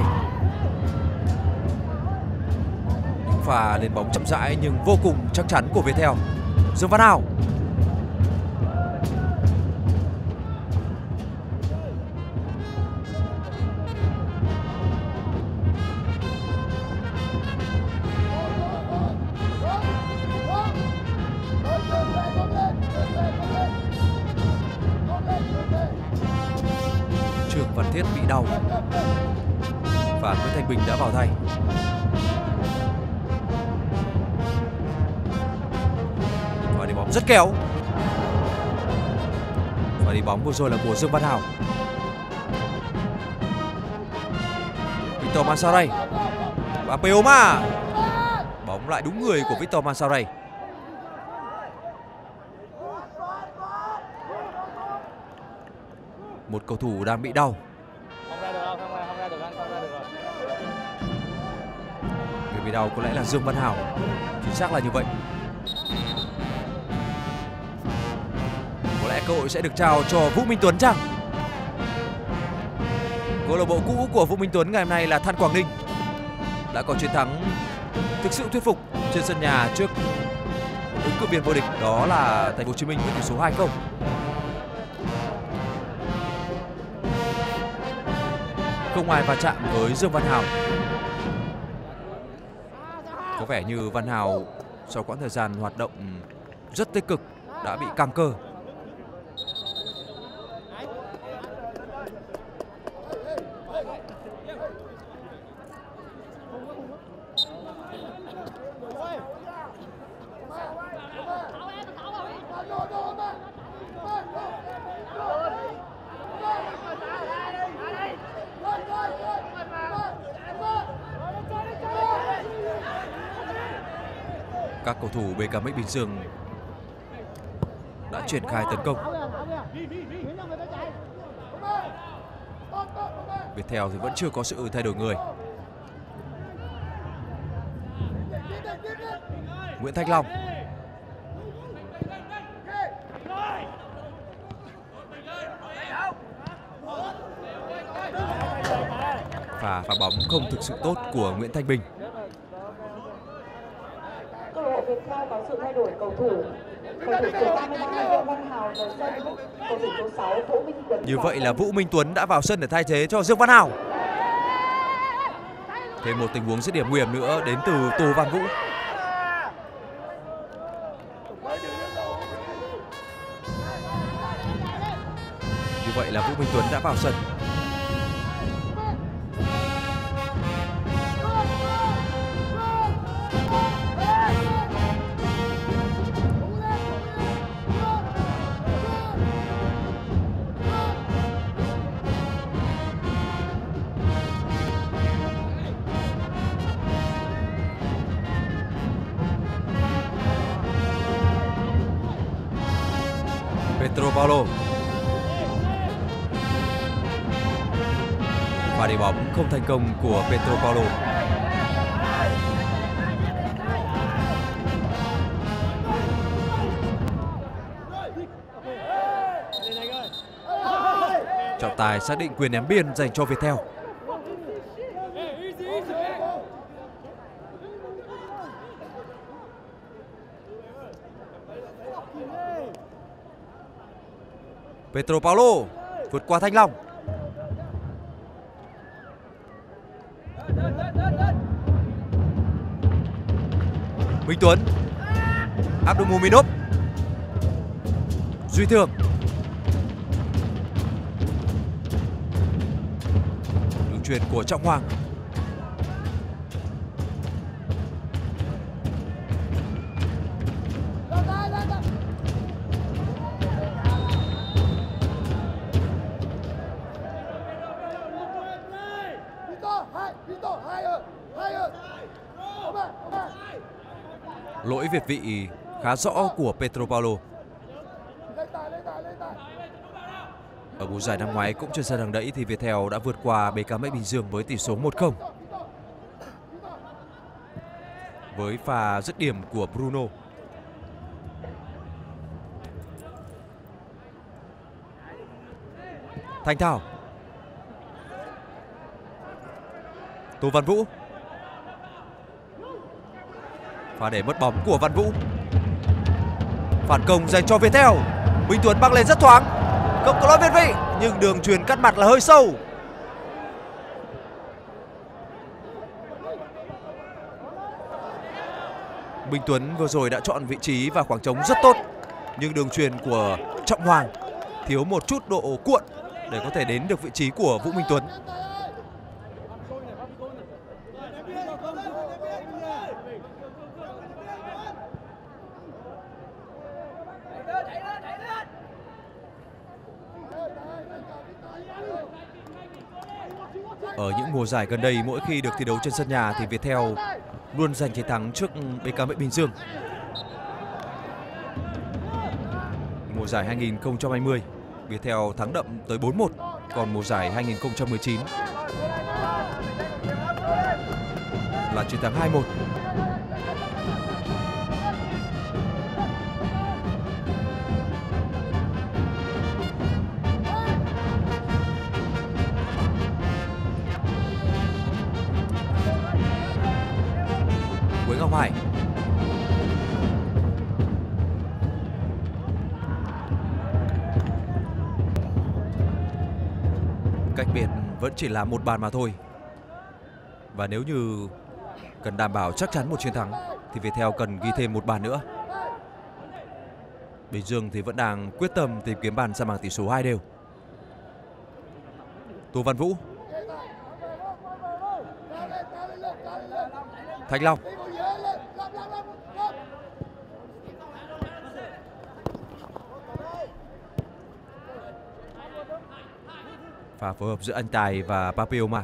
Những pha lên bóng chậm rãi nhưng vô cùng chắc chắn của Viettel. Dương Văn Hào, Văn Thiết bị đau và Nguyễn Thanh Bình đã vào thay. Và đi bóng rất kéo. Và đi bóng vừa rồi là của Dương Văn Hào. Victor Mansaray và Peoma. Bóng lại đúng người của Victor Mansaray. Một cầu thủ đang bị đau. Không ra được không? Không ra, không ra được anh, không ra được rồi. Người bị đau có lẽ là Dương Văn Hào. Chính xác là như vậy. Có lẽ cơ hội sẽ được trao cho Vũ Minh Tuấn chăng? Câu lạc bộ cũ của Vũ Minh Tuấn ngày hôm nay là Than Quảng Ninh đã có chiến thắng thực sự thuyết phục trên sân nhà trước một ứng cử viên vô địch, đó là Thành phố Hồ Chí Minh với tỷ số hai không. Không ai va chạm với Dương Văn Hào. Có vẻ như Văn Hào sau quãng thời gian hoạt động rất tích cực đã bị căng cơ. Các cầu thủ bê ca em ích Bình Dương đã triển khai tấn công. Viettel thì vẫn chưa có sự thay đổi người. Nguyễn Thanh Long. Và pha bóng không thực sự tốt của Nguyễn Thanh Bình. Câu lạc bộ Viettel có sự thay đổi cầu thủ. Cầu thủ số ba mươi ba Dương Văn Hào vào sân, cầu thủ số sáu Vũ Minh Tuấn. Như vậy là Vũ Minh Tuấn đã vào sân để thay thế cho Dương Văn Hào. Thêm một tình huống dứt điểm nguy hiểm nữa đến từ Tô Văn Vũ. Như vậy là Vũ Minh Tuấn đã vào sân. Pedro Paulo. Pha đi bóng không thành công của Pedro Paulo. Trọng tài xác định quyền ném biên dành cho Viettel. Pedro Paulo vượt qua Thanh Long. Minh Tuấn. Abdulmuminov. Duy Thường. Đường chuyền của Trọng Hoàng. Lỗi việt vị khá rõ của Pedro Paulo. Ở mùa giải năm ngoái cũng trên sân hàng đẫy thì Viettel đã vượt qua bê ca em ích Bình Dương với tỷ số một không. Với pha dứt điểm của Bruno. Thanh Thảo. Tô Văn Vũ. Và để mất bóng của Văn Vũ. Phản công dành cho Viettel. Minh Tuấn băng lên rất thoáng, không có lỗi việt vị, nhưng đường chuyền cắt mặt là hơi sâu. Minh Tuấn vừa rồi đã chọn vị trí và khoảng trống rất tốt, nhưng đường chuyền của Trọng Hoàng thiếu một chút độ cuộn để có thể đến được vị trí của Vũ Minh Tuấn. Ở những mùa giải gần đây, mỗi khi được thi đấu trên sân nhà thì Viettel luôn giành chiến thắng trước bê ca em ích Bình Dương. Mùa giải hai nghìn không trăm hai mươi, Viettel thắng đậm tới bốn một, còn mùa giải hai nghìn không trăm mười chín là chiến thắng hai một. Quế Ngọc Hải. Cách biệt vẫn chỉ là một bàn mà thôi. Và nếu như cần đảm bảo chắc chắn một chiến thắng thì Viettel cần ghi thêm một bàn nữa. Bình Dương thì vẫn đang quyết tâm tìm kiếm bàn san bằng tỷ số hai đều. Tô Văn Vũ. Thanh Long. Pha phối hợp giữa anh Tài và Papioma.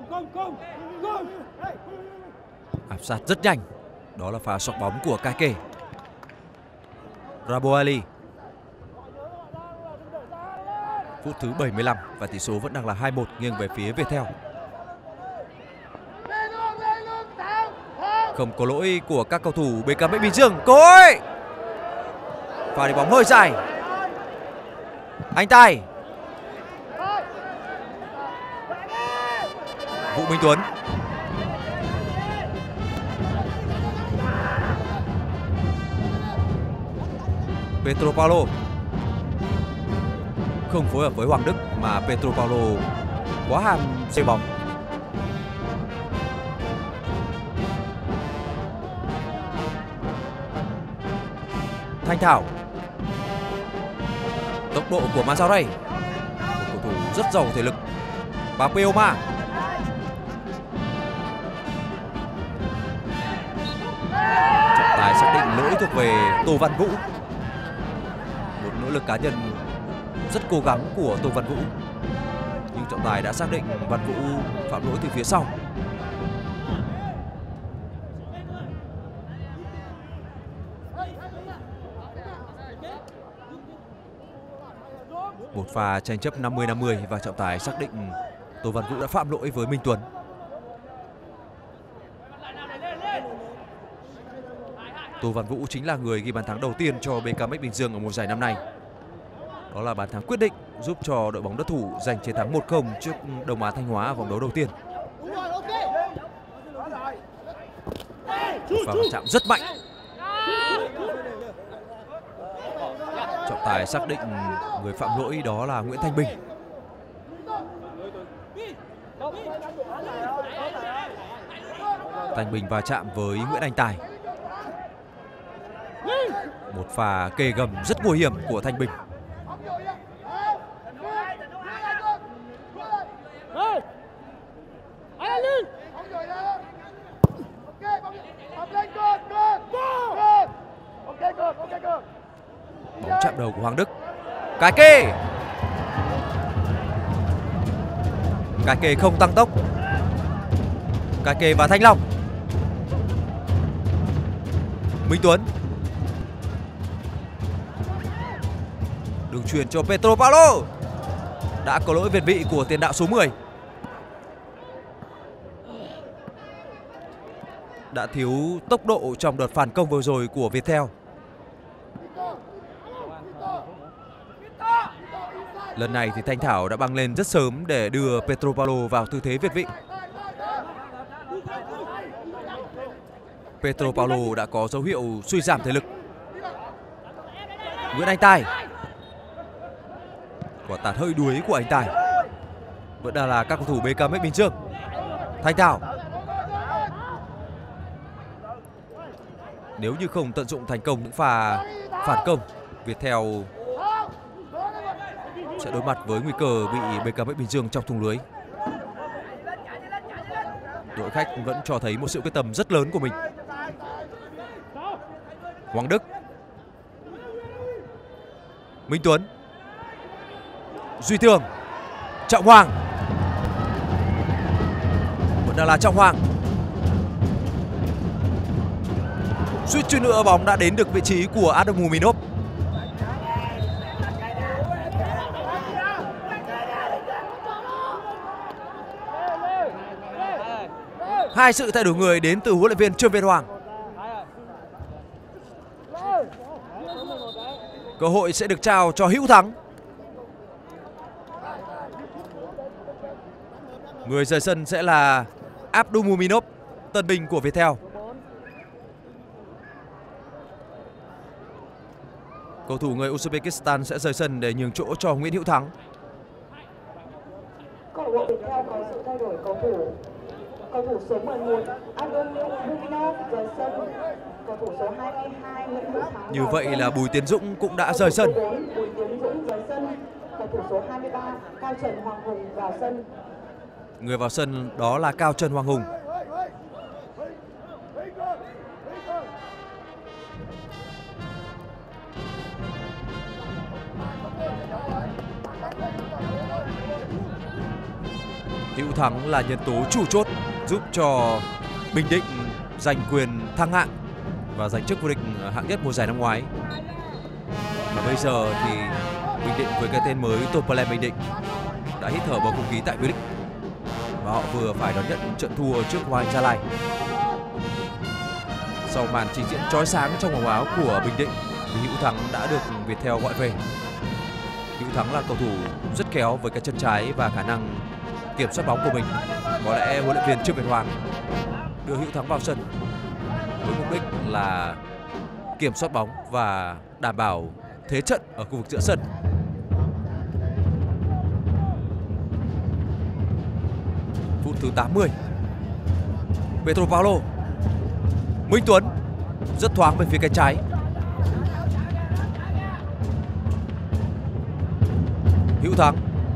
Áp sát rất nhanh. Đó là pha sọc bóng của Kake. Raboali. Phút thứ bảy mươi lăm và tỷ số vẫn đang là hai một nghiêng về phía Viettel. Không có lỗi của các cầu thủ bê ca em Bình Dương. Cơ hội. Pha đi bóng hơi dài. Anh Tài. Vũ Minh Tuấn. Pedro Paulo. Không phối hợp với Hoàng Đức mà Pedro Paulo quá ham xây bóng. Thanh Thảo. Tốc độ của Mansaray. Một cầu thủ rất giàu thể lực. Papeoma. Trọng tài xác định lỗi thuộc về Tô Văn Vũ. Một nỗ lực cá nhân rất cố gắng của Tô Văn Vũ, nhưng trọng tài đã xác định Văn Vũ phạm lỗi từ phía sau. Một pha tranh chấp năm mươi năm mươi và trọng tài xác định Tô Văn Vũ đã phạm lỗi với Minh Tuấn. Tô Văn Vũ chính là người ghi bàn thắng đầu tiên cho bê ca em Bình Dương ở mùa giải năm nay. Đó là bàn thắng quyết định giúp cho đội bóng đất thủ giành chiến thắng một không trước Đông Á Thanh Hóa ở vòng đấu đầu tiên. Và chạm rất mạnh. Trọng tài xác định người phạm lỗi đó là Nguyễn Thanh Bình. Thanh Bình va chạm với Nguyễn Anh Tài. Một pha kê gầm rất nguy hiểm của Thanh Bình. Bóng chạm đầu của Hoàng Đức. Kake. Kake không tăng tốc. Kake và Thanh Long. Minh Tuấn. Đường chuyền cho Pedro Paulo. Đã có lỗi việt vị của tiền đạo số mười. Đã thiếu tốc độ trong đợt phản công vừa rồi của Viettel. Lần này thì Thanh Thảo đã băng lên rất sớm để đưa Pedro Paulo vào tư thế việt vị. Pedro Paulo đã có dấu hiệu suy giảm thể lực. Nguyễn Anh Tài. Quả tạt hơi đuối của anh Tài. Vẫn đang là các cầu thủ bê ca em Bình Dương. Thanh Thảo. Nếu như không tận dụng thành công những pha phản công, Viettel sẽ đối mặt với nguy cơ bị bê ca em Bình Dương trong thủng lưới. Đội khách vẫn cho thấy một sự quyết tâm rất lớn của mình. Hoàng Đức. Minh Tuấn. Duy Thường. Trọng Hoàng. Vẫn đang là Trọng Hoàng. Suýt chút nữa bóng đã đến được vị trí của Adam Muminov. Hai sự thay đổi người đến từ huấn luyện viên Trương Việt Hoàng. Cơ hội sẽ được trao cho Hữu Thắng. Người rời sân sẽ là Abdulmuminov, tân binh của Viettel. Cầu thủ người Uzbekistan sẽ rời sân để nhường chỗ cho Nguyễn Hữu Thắng. Câu lạc bộ Viettel có sự thay đổi cầu thủ. Cầu thủ số mười một Abdulmuminov rời sân. Cầu thủ số hai mươi hai Nguyễn Hữu Thắng. Như vậy là Bùi Tiến Dũng cũng đã rời sân. Bùi Tiến Dũng rời sân. Cầu thủ số hai mươi ba Cao Trần Hoàng Hùng vào sân. Người vào sân đó là Cao Trần Hoàng Hùng. Hữu Hữu Thắng là nhân tố chủ chốt giúp cho Bình Định giành quyền thăng hạng và giành chức vô địch hạng nhất mùa giải năm ngoái. Và bây giờ thì Bình Định với cái tên mới Toplan Bình Định đã hít thở bầu không khí tại V-League và họ vừa phải đón nhận trận thua trước Hoàng Anh Gia Lai. Sau màn trình diễn chói sáng trong màu áo của Bình Định thì Hữu Thắng đã được Viettel gọi về. Hữu Thắng là cầu thủ rất khéo với cái chân trái và khả năng kiểm soát bóng của mình. Có lẽ huấn luyện viên Trương Việt Hoàng đưa Hữu Thắng vào sân với mục đích là kiểm soát bóng và đảm bảo thế trận ở khu vực giữa sân. Phút thứ tám mươi, Pedro Paulo, Minh Tuấn rất thoáng về phía cánh trái. Hữu Thắng,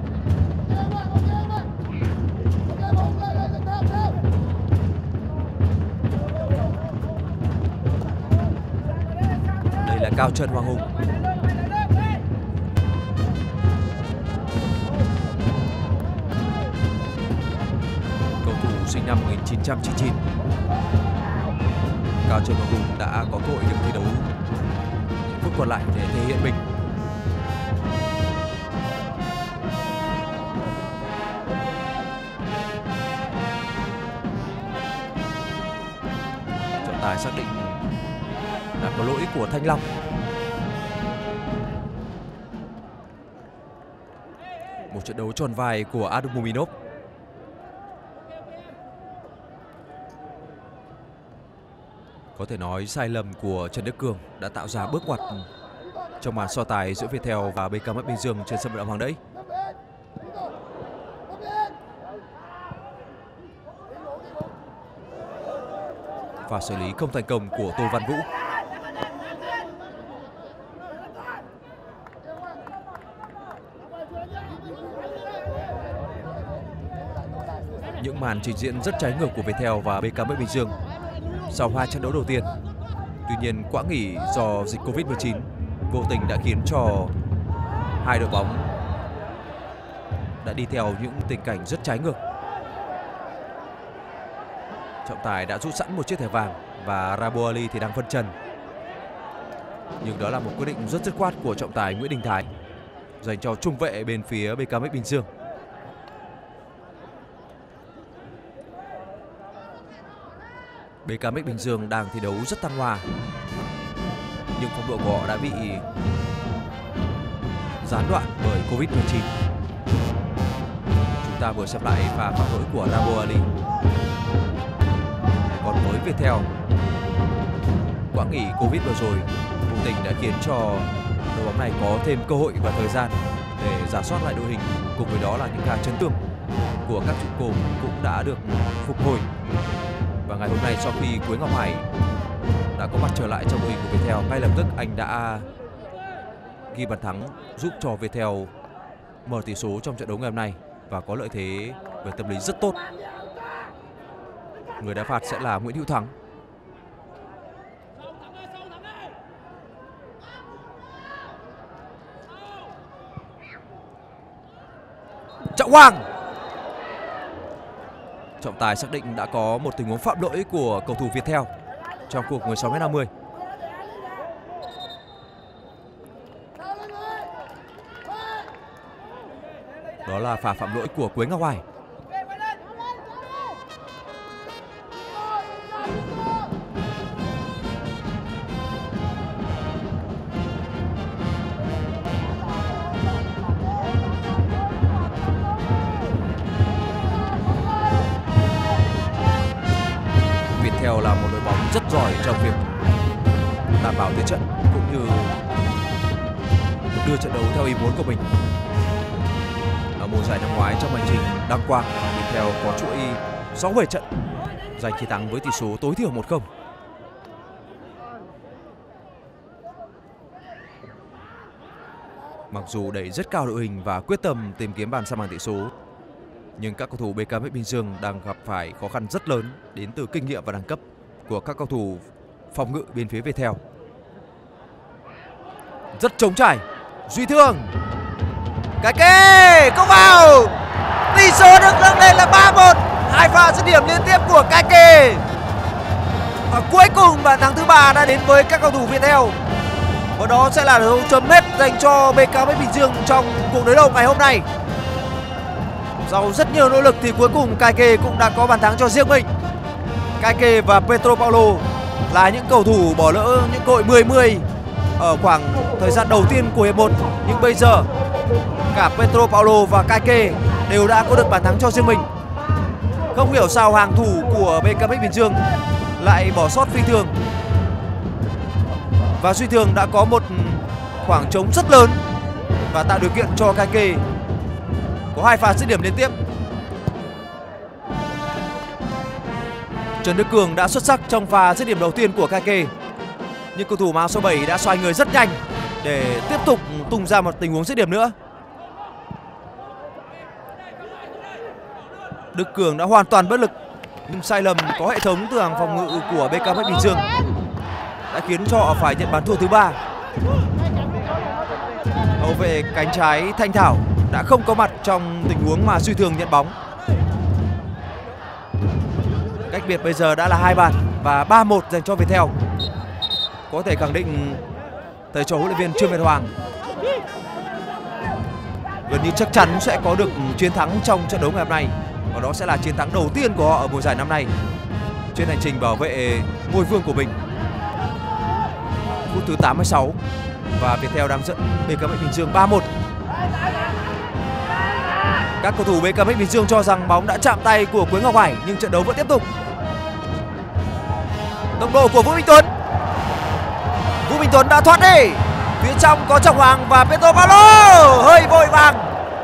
đây là Cao Trần Hoàng Hùng. Cầu thủ sinh năm một nghìn chín trăm chín mươi chín. Cao Trần Hoàng Hùng đã có cơ hội được thi đấu những phút còn lại để thể hiện mình. Trọng tài xác định đã có lỗi của Thanh Long. Một trận đấu tròn vai của Adam Muminov. Có thể nói sai lầm của Trần Đức Cường đã tạo ra bước ngoặt trong màn so tài giữa Viettel và bê ca em ép Bình Dương trên sân vận động Hàng Đẫy. Và xử lý không thành công của Tô Văn Vũ. Những màn trình diễn rất trái ngược của Viettel và bê ca em ép Bình Dương sau hai trận đấu đầu tiên. Tuy nhiên, quãng nghỉ do dịch Covid mười chín vô tình đã khiến cho hai đội bóng đã đi theo những tình cảnh rất trái ngược. Trọng tài đã rút sẵn một chiếc thẻ vàng và Rabo Ali thì đang phân trần. Nhưng đó là một quyết định rất dứt khoát của trọng tài Nguyễn Đình Thái dành cho trung vệ bên phía bê ca em ép Bình Dương. bê ca em ép Bình Dương đang thi đấu rất thăng hoa, nhưng phong độ của họ đã bị gián đoạn bởi Covid mười chín. Chúng ta vừa xem lại pha phạm lỗi của Rabo Ali. Còn với Viettel, quãng nghỉ Covid vừa rồi vô tình đã khiến cho đội bóng này có thêm cơ hội và thời gian để rà soát lại đội hình, cùng với đó là những ca chấn thương của các trụ cột cũng đã được phục hồi. Và ngày hôm nay sau khi Quế Ngọc Hải đã có mặt trở lại trong đội hình của Viettel, ngay lập tức anh đã ghi bàn thắng giúp cho Viettel mở tỷ số trong trận đấu ngày hôm nay và có lợi thế về tâm lý rất tốt. Người đá phạt sẽ là Nguyễn Hữu Thắng. Trọng Hoàng. Trọng tài xác định đã có một tình huống phạm lỗi của cầu thủ Viettel trong cuộc mười sáu mét năm mươi. Đó là pha phạm lỗi của Quế Ngọc Hải. Viettel là một đội bóng rất giỏi trong việc đảm bảo thế trận cũng như đưa trận đấu theo ý muốn của mình. Ở mùa giải năm ngoái trong hành trình đăng quang, Viettel có chuỗi sáu bảy trận giành chiến thắng với tỷ số tối thiểu một không. Mặc dù đẩy rất cao đội hình và quyết tâm tìm kiếm bàn san bằng tỷ số, nhưng các cầu thủ bê ca em ép Bình Dương đang gặp phải khó khăn rất lớn đến từ kinh nghiệm và đẳng cấp của các cầu thủ phòng ngự bên phía Viettel. Rất trống trải, Duy Thương, cái kê, công vào. Tỷ số được nâng lên là ba một. Hai pha dứt điểm liên tiếp của Kake. Và cuối cùng bàn thắng thứ ba đã đến với các cầu thủ Viettel. Và đó sẽ là dấu chấm hết dành cho bê ca ép Bình Dương trong cuộc đối đầu ngày hôm nay. Sau rất nhiều nỗ lực thì cuối cùng Kake cũng đã có bàn thắng cho riêng mình. Kake và Pedro Paulo là những cầu thủ bỏ lỡ những cơ hội mười mười ở khoảng thời gian đầu tiên của hiệp một, nhưng bây giờ cả Pedro Paulo và Kake đều đã có được bàn thắng cho riêng mình. Không hiểu sao hàng thủ của bê ca ép Bình Dương lại bỏ sót Phi Thường, và Duy Thường đã có một khoảng trống rất lớn và tạo điều kiện cho Kake có hai pha dứt điểm liên tiếp. Trần Đức Cường đã xuất sắc trong pha dứt điểm đầu tiên của Kake, nhưng cầu thủ áo số bảy đã xoay người rất nhanh để tiếp tục tung ra một tình huống dứt điểm nữa. Đức Cường đã hoàn toàn bất lực, nhưng sai lầm có hệ thống từ hàng phòng ngự của bê ca ép Bình Dương đã khiến cho họ phải nhận bàn thua thứ ba. Hậu vệ cánh trái Thanh Thảo đã không có mặt trong tình huống mà Duy Thường nhận bóng. Cách biệt bây giờ đã là hai bàn và ba một dành cho Viettel. Có thể khẳng định thầy trò huấn luyện viên Trương Việt Hoàng gần như chắc chắn sẽ có được chiến thắng trong trận đấu ngày hôm nay, và đó sẽ là chiến thắng đầu tiên của họ ở mùa giải năm nay trên hành trình bảo vệ ngôi vương của mình. Phút thứ tám mươi sáu và Viettel đang dẫn bê ca ép Bình Dương ba một. Các cầu thủ bê ca ép Bình Dương cho rằng bóng đã chạm tay của Quế Ngọc Hải, nhưng trận đấu vẫn tiếp tục. Tốc độ của Vũ Minh Tuấn. Vũ Minh Tuấn đã thoát đi. Phía trong có Trọng Hoàng và Pedro Paulo hơi vội vàng.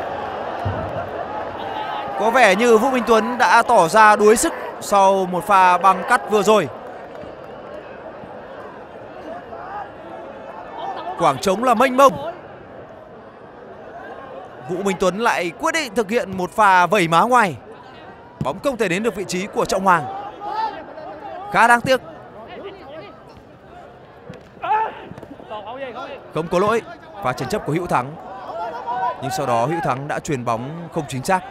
Có vẻ như Vũ Minh Tuấn đã tỏ ra đuối sức sau một pha băng cắt vừa rồi. Khoảng trống là mênh mông. Vũ Minh Tuấn lại quyết định thực hiện một pha vẩy má ngoài. Bóng không thể đến được vị trí của Trọng Hoàng. Khá đáng tiếc. Không có lỗi. Pha tranh chấp của Hữu Thắng, nhưng sau đó Hữu Thắng đã chuyền bóng không chính xác.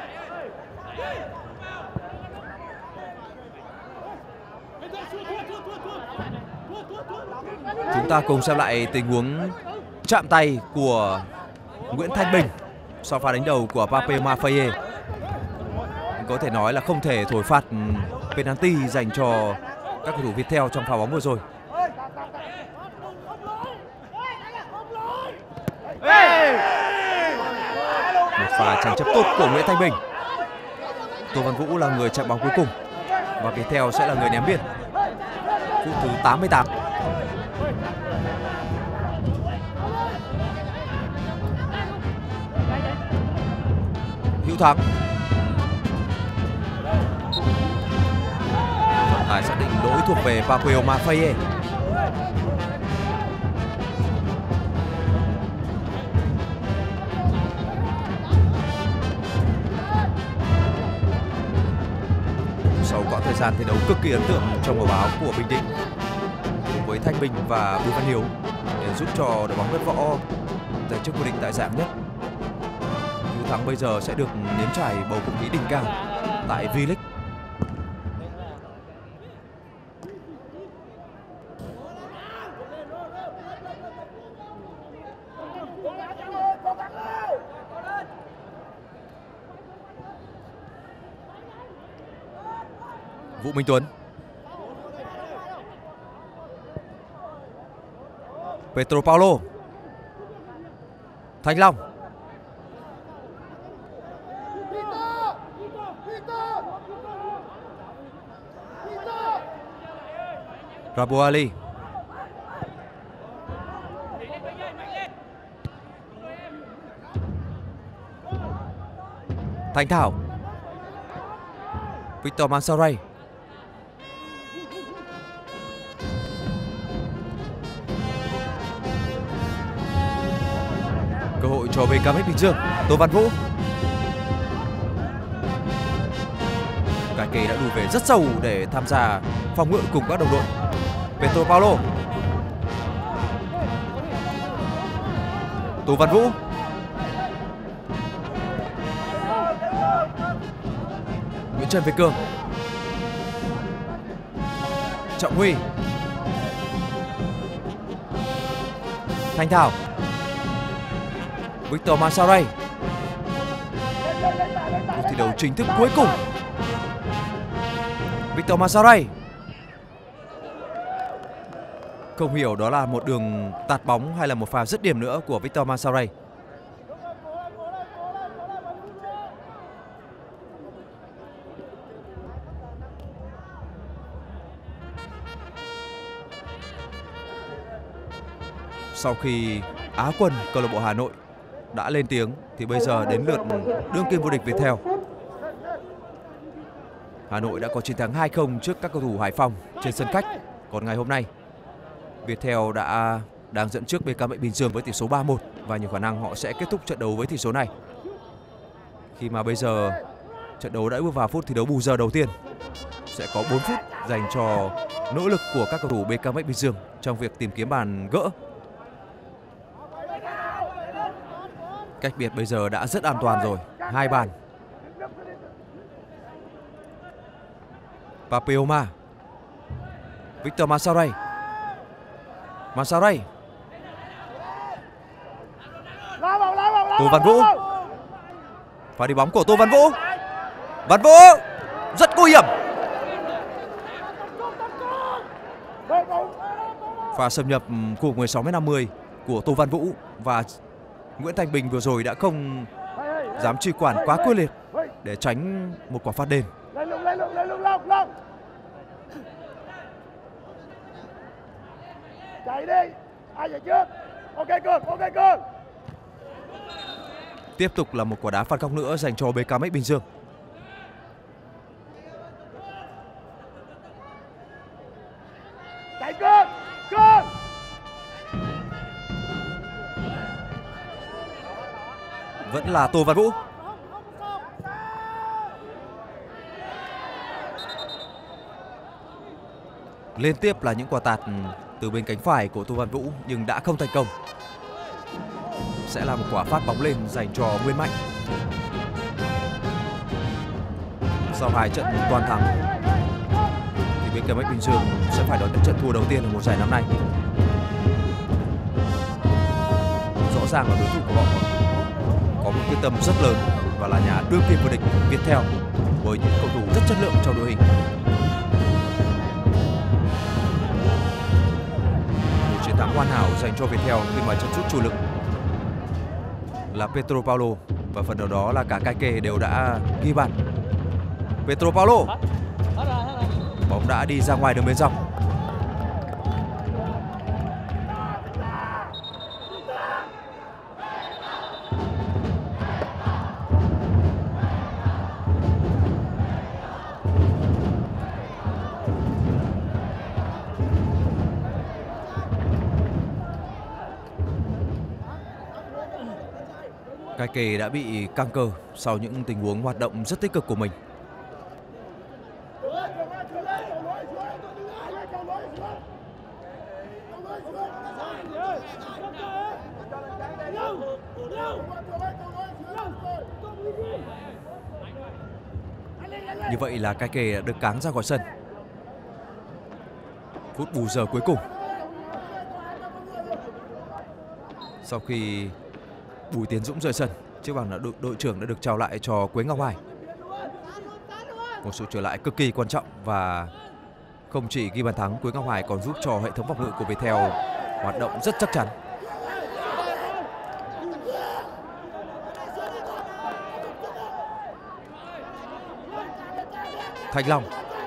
Chúng ta cùng xem lại tình huống chạm tay của Nguyễn Thanh Bình sau pha đánh đầu của Pape Mafaye. Có thể nói là không thể thổi phạt penalty dành cho các cầu thủ Viettel trong pha bóng vừa rồi. Một pha tranh chấp tốt của Nguyễn Thanh Bình. Tô Văn Vũ là người chạm bóng cuối cùng và Viettel sẽ là người ném biên. Phút thứ tám mươi tám. Hữu Thắng. Trọng tài xác định lỗi thuộc về Pape Mafaye. Sau quãng thời gian thi đấu cực kỳ ấn tượng trong màu áo của Bình Định cùng với Thanh Bình và Bùi Văn Hiếu để giúp cho đội bóng Đất Võ giành chức vô địch tại giải nhất, Hữu Thắng bây giờ sẽ được nếm trải bầu không khí đỉnh cao tại V-League. Vũ Minh Tuấn. Pedro Paulo. Thanh Long. Rabu Ali. Thanh Thảo. Victor Mansaray. Cơ hội cho bê ca ép Bình Dương. Tô Văn Vũ. Kake đã lùi về rất sâu để tham gia phòng ngự cùng các đồng đội. Pedro Paulo. Tô Văn Vũ. Trần Việt Cường. Trọng Huy. Thanh Thảo. Victor Mansaray. Cuộc thi đấu chính thức cuối cùng. Victor Mansaray. Không hiểu đó là một đường tạt bóng hay là một pha dứt điểm nữa của Victor Mansaray. Sau khi Á quân câu lạc bộ Hà Nội đã lên tiếng thì bây giờ đến lượt đương kim vô địch Viettel. Hà Nội đã có chiến thắng hai không trước các cầu thủ Hải Phòng trên sân khách. Còn ngày hôm nay, Viettel đã đang dẫn trước bê ca em Bình Dương với tỷ số ba một và nhiều khả năng họ sẽ kết thúc trận đấu với tỷ số này. Khi mà bây giờ trận đấu đã bước vào phút thi đấu bù giờ đầu tiên, sẽ có bốn phút dành cho nỗ lực của các cầu thủ bê ca em Bình Dương trong việc tìm kiếm bàn gỡ. Cách biệt bây giờ đã rất an toàn rồi, hai bàn. Papioma. Victor Mansaray. Mansaray. Tô Văn Vũ. Pha đi bóng của Tô Văn Vũ. Văn Vũ rất nguy hiểm. Pha xâm nhập khu vực mười sáu mét năm mươi của Tô Văn Vũ và Nguyễn Thanh Bình vừa rồi đã không dám truy quản quá quyết liệt để tránh một quả phạt đền. Chạy đi, ai chạy trước? Ok Cường, ok Cường. Tiếp tục là một quả đá phạt góc nữa dành cho bê ca em Bình Dương. Chạy Cường, Cường. Vẫn là Tô Văn Vũ. Liên tiếp là những quả tạt từ bên cánh phải của Tô Văn Vũ nhưng đã không thành công. Sẽ là một quả phát bóng lên dành cho Nguyên Mạnh. Sau hai trận toàn thắng thì bê ca em Bình Dương sẽ phải đón nhận trận thua đầu tiên ở mùa giải năm nay. Rõ ràng là đối thủ của họ có một quyết tâm rất lớn và là nhà đương kim vô địch Viettel với những cầu thủ rất chất lượng trong đội hình. Một chiến thắng hoàn hảo dành cho Viettel khi mà chân sút chủ lực là Pedro Paulo và phần đầu đó là cả Kaike đều đã ghi bàn. Pedro Paulo, bóng đã đi ra ngoài đường biên dọc. Kaike đã bị căng cơ sau những tình huống hoạt động rất tích cực của mình. Như vậy là Kaike đã được cáng ra khỏi sân. Phút bù giờ cuối cùng. Sau khi Bùi Tiến Dũng rời sân, chiếc bảng đã đội, đội trưởng đã được trao lại cho Quế Ngọc Hải. Một sự trở lại cực kỳ quan trọng và không chỉ ghi bàn thắng, Quế Ngọc Hải còn giúp cho hệ thống phòng ngự của Viettel hoạt động rất chắc chắn. Thanh Long.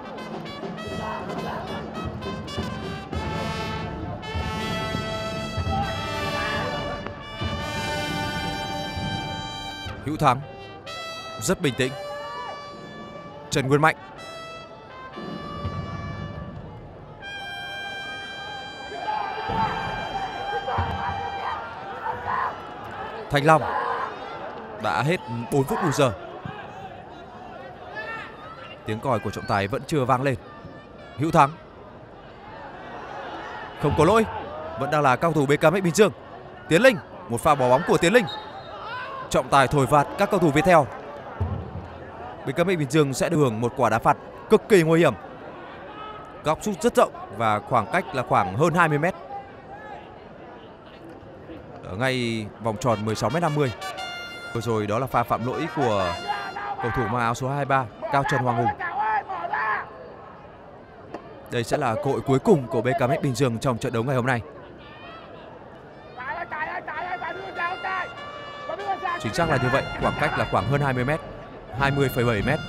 Hữu Thắng rất bình tĩnh. Trần Nguyên Mạnh. Thanh Long. Đã hết bốn phút bù giờ. Tiếng còi của trọng tài vẫn chưa vang lên. Hữu Thắng. Không có lỗi. Vẫn đang là cao thủ bê ca em Bình Dương. Tiến Linh. Một pha bỏ bóng của Tiến Linh. Trọng tài thổi phạt các cầu thủ Viettel. bê ca em Bình Dương sẽ được hưởng một quả đá phạt cực kỳ nguy hiểm. Góc sút rất rộng và khoảng cách là khoảng hơn hai mươi mét. Ở ngay vòng tròn mười sáu mét năm mươi. Vừa rồi đó là pha phạm lỗi của cầu thủ mang áo số hai mươi ba Cao Trần Hoàng Hùng. Đây sẽ là cơ hội cuối cùng của bê ca em Bình Dương trong trận đấu ngày hôm nay. Chính xác là như vậy, khoảng cách là khoảng hơn hai mươi mét, hai mươi phẩy bảy mét.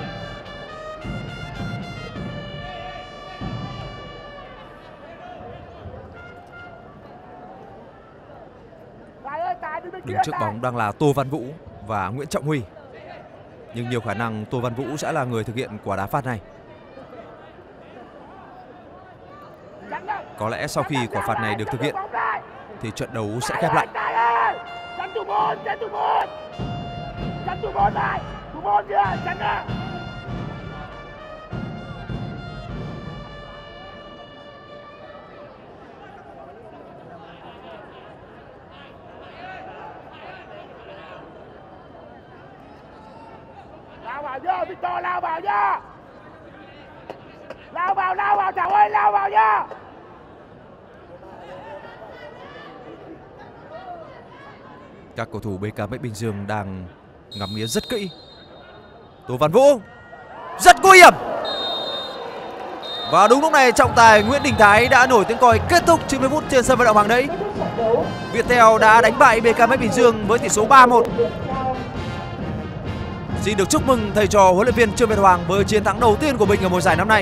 Đứng trước bóng đang là Tô Văn Vũ và Nguyễn Trọng Huy. Nhưng nhiều khả năng Tô Văn Vũ sẽ là người thực hiện quả đá phạt này. Có lẽ sau khi quả phạt này được thực hiện thì trận đấu sẽ khép lại. Lao vào nhá, Victor lao vào nhá. Lao vào, lao vào Thảo ơi, lao vào nhá. Các cầu thủ bê ca em Bình Dương đang ngắm nghía rất kỹ. Tô Văn Vũ rất nguy hiểm. Và đúng lúc này trọng tài Nguyễn Đình Thái đã nổi tiếng còi kết thúc chín mươi phút trên sân vận động Hàng Đẫy. Viettel đã đánh bại bê ca em Bình Dương với tỷ số ba một. Xin được chúc mừng thầy trò huấn luyện viên Trương Việt Hoàng với chiến thắng đầu tiên của mình ở mùa giải năm nay.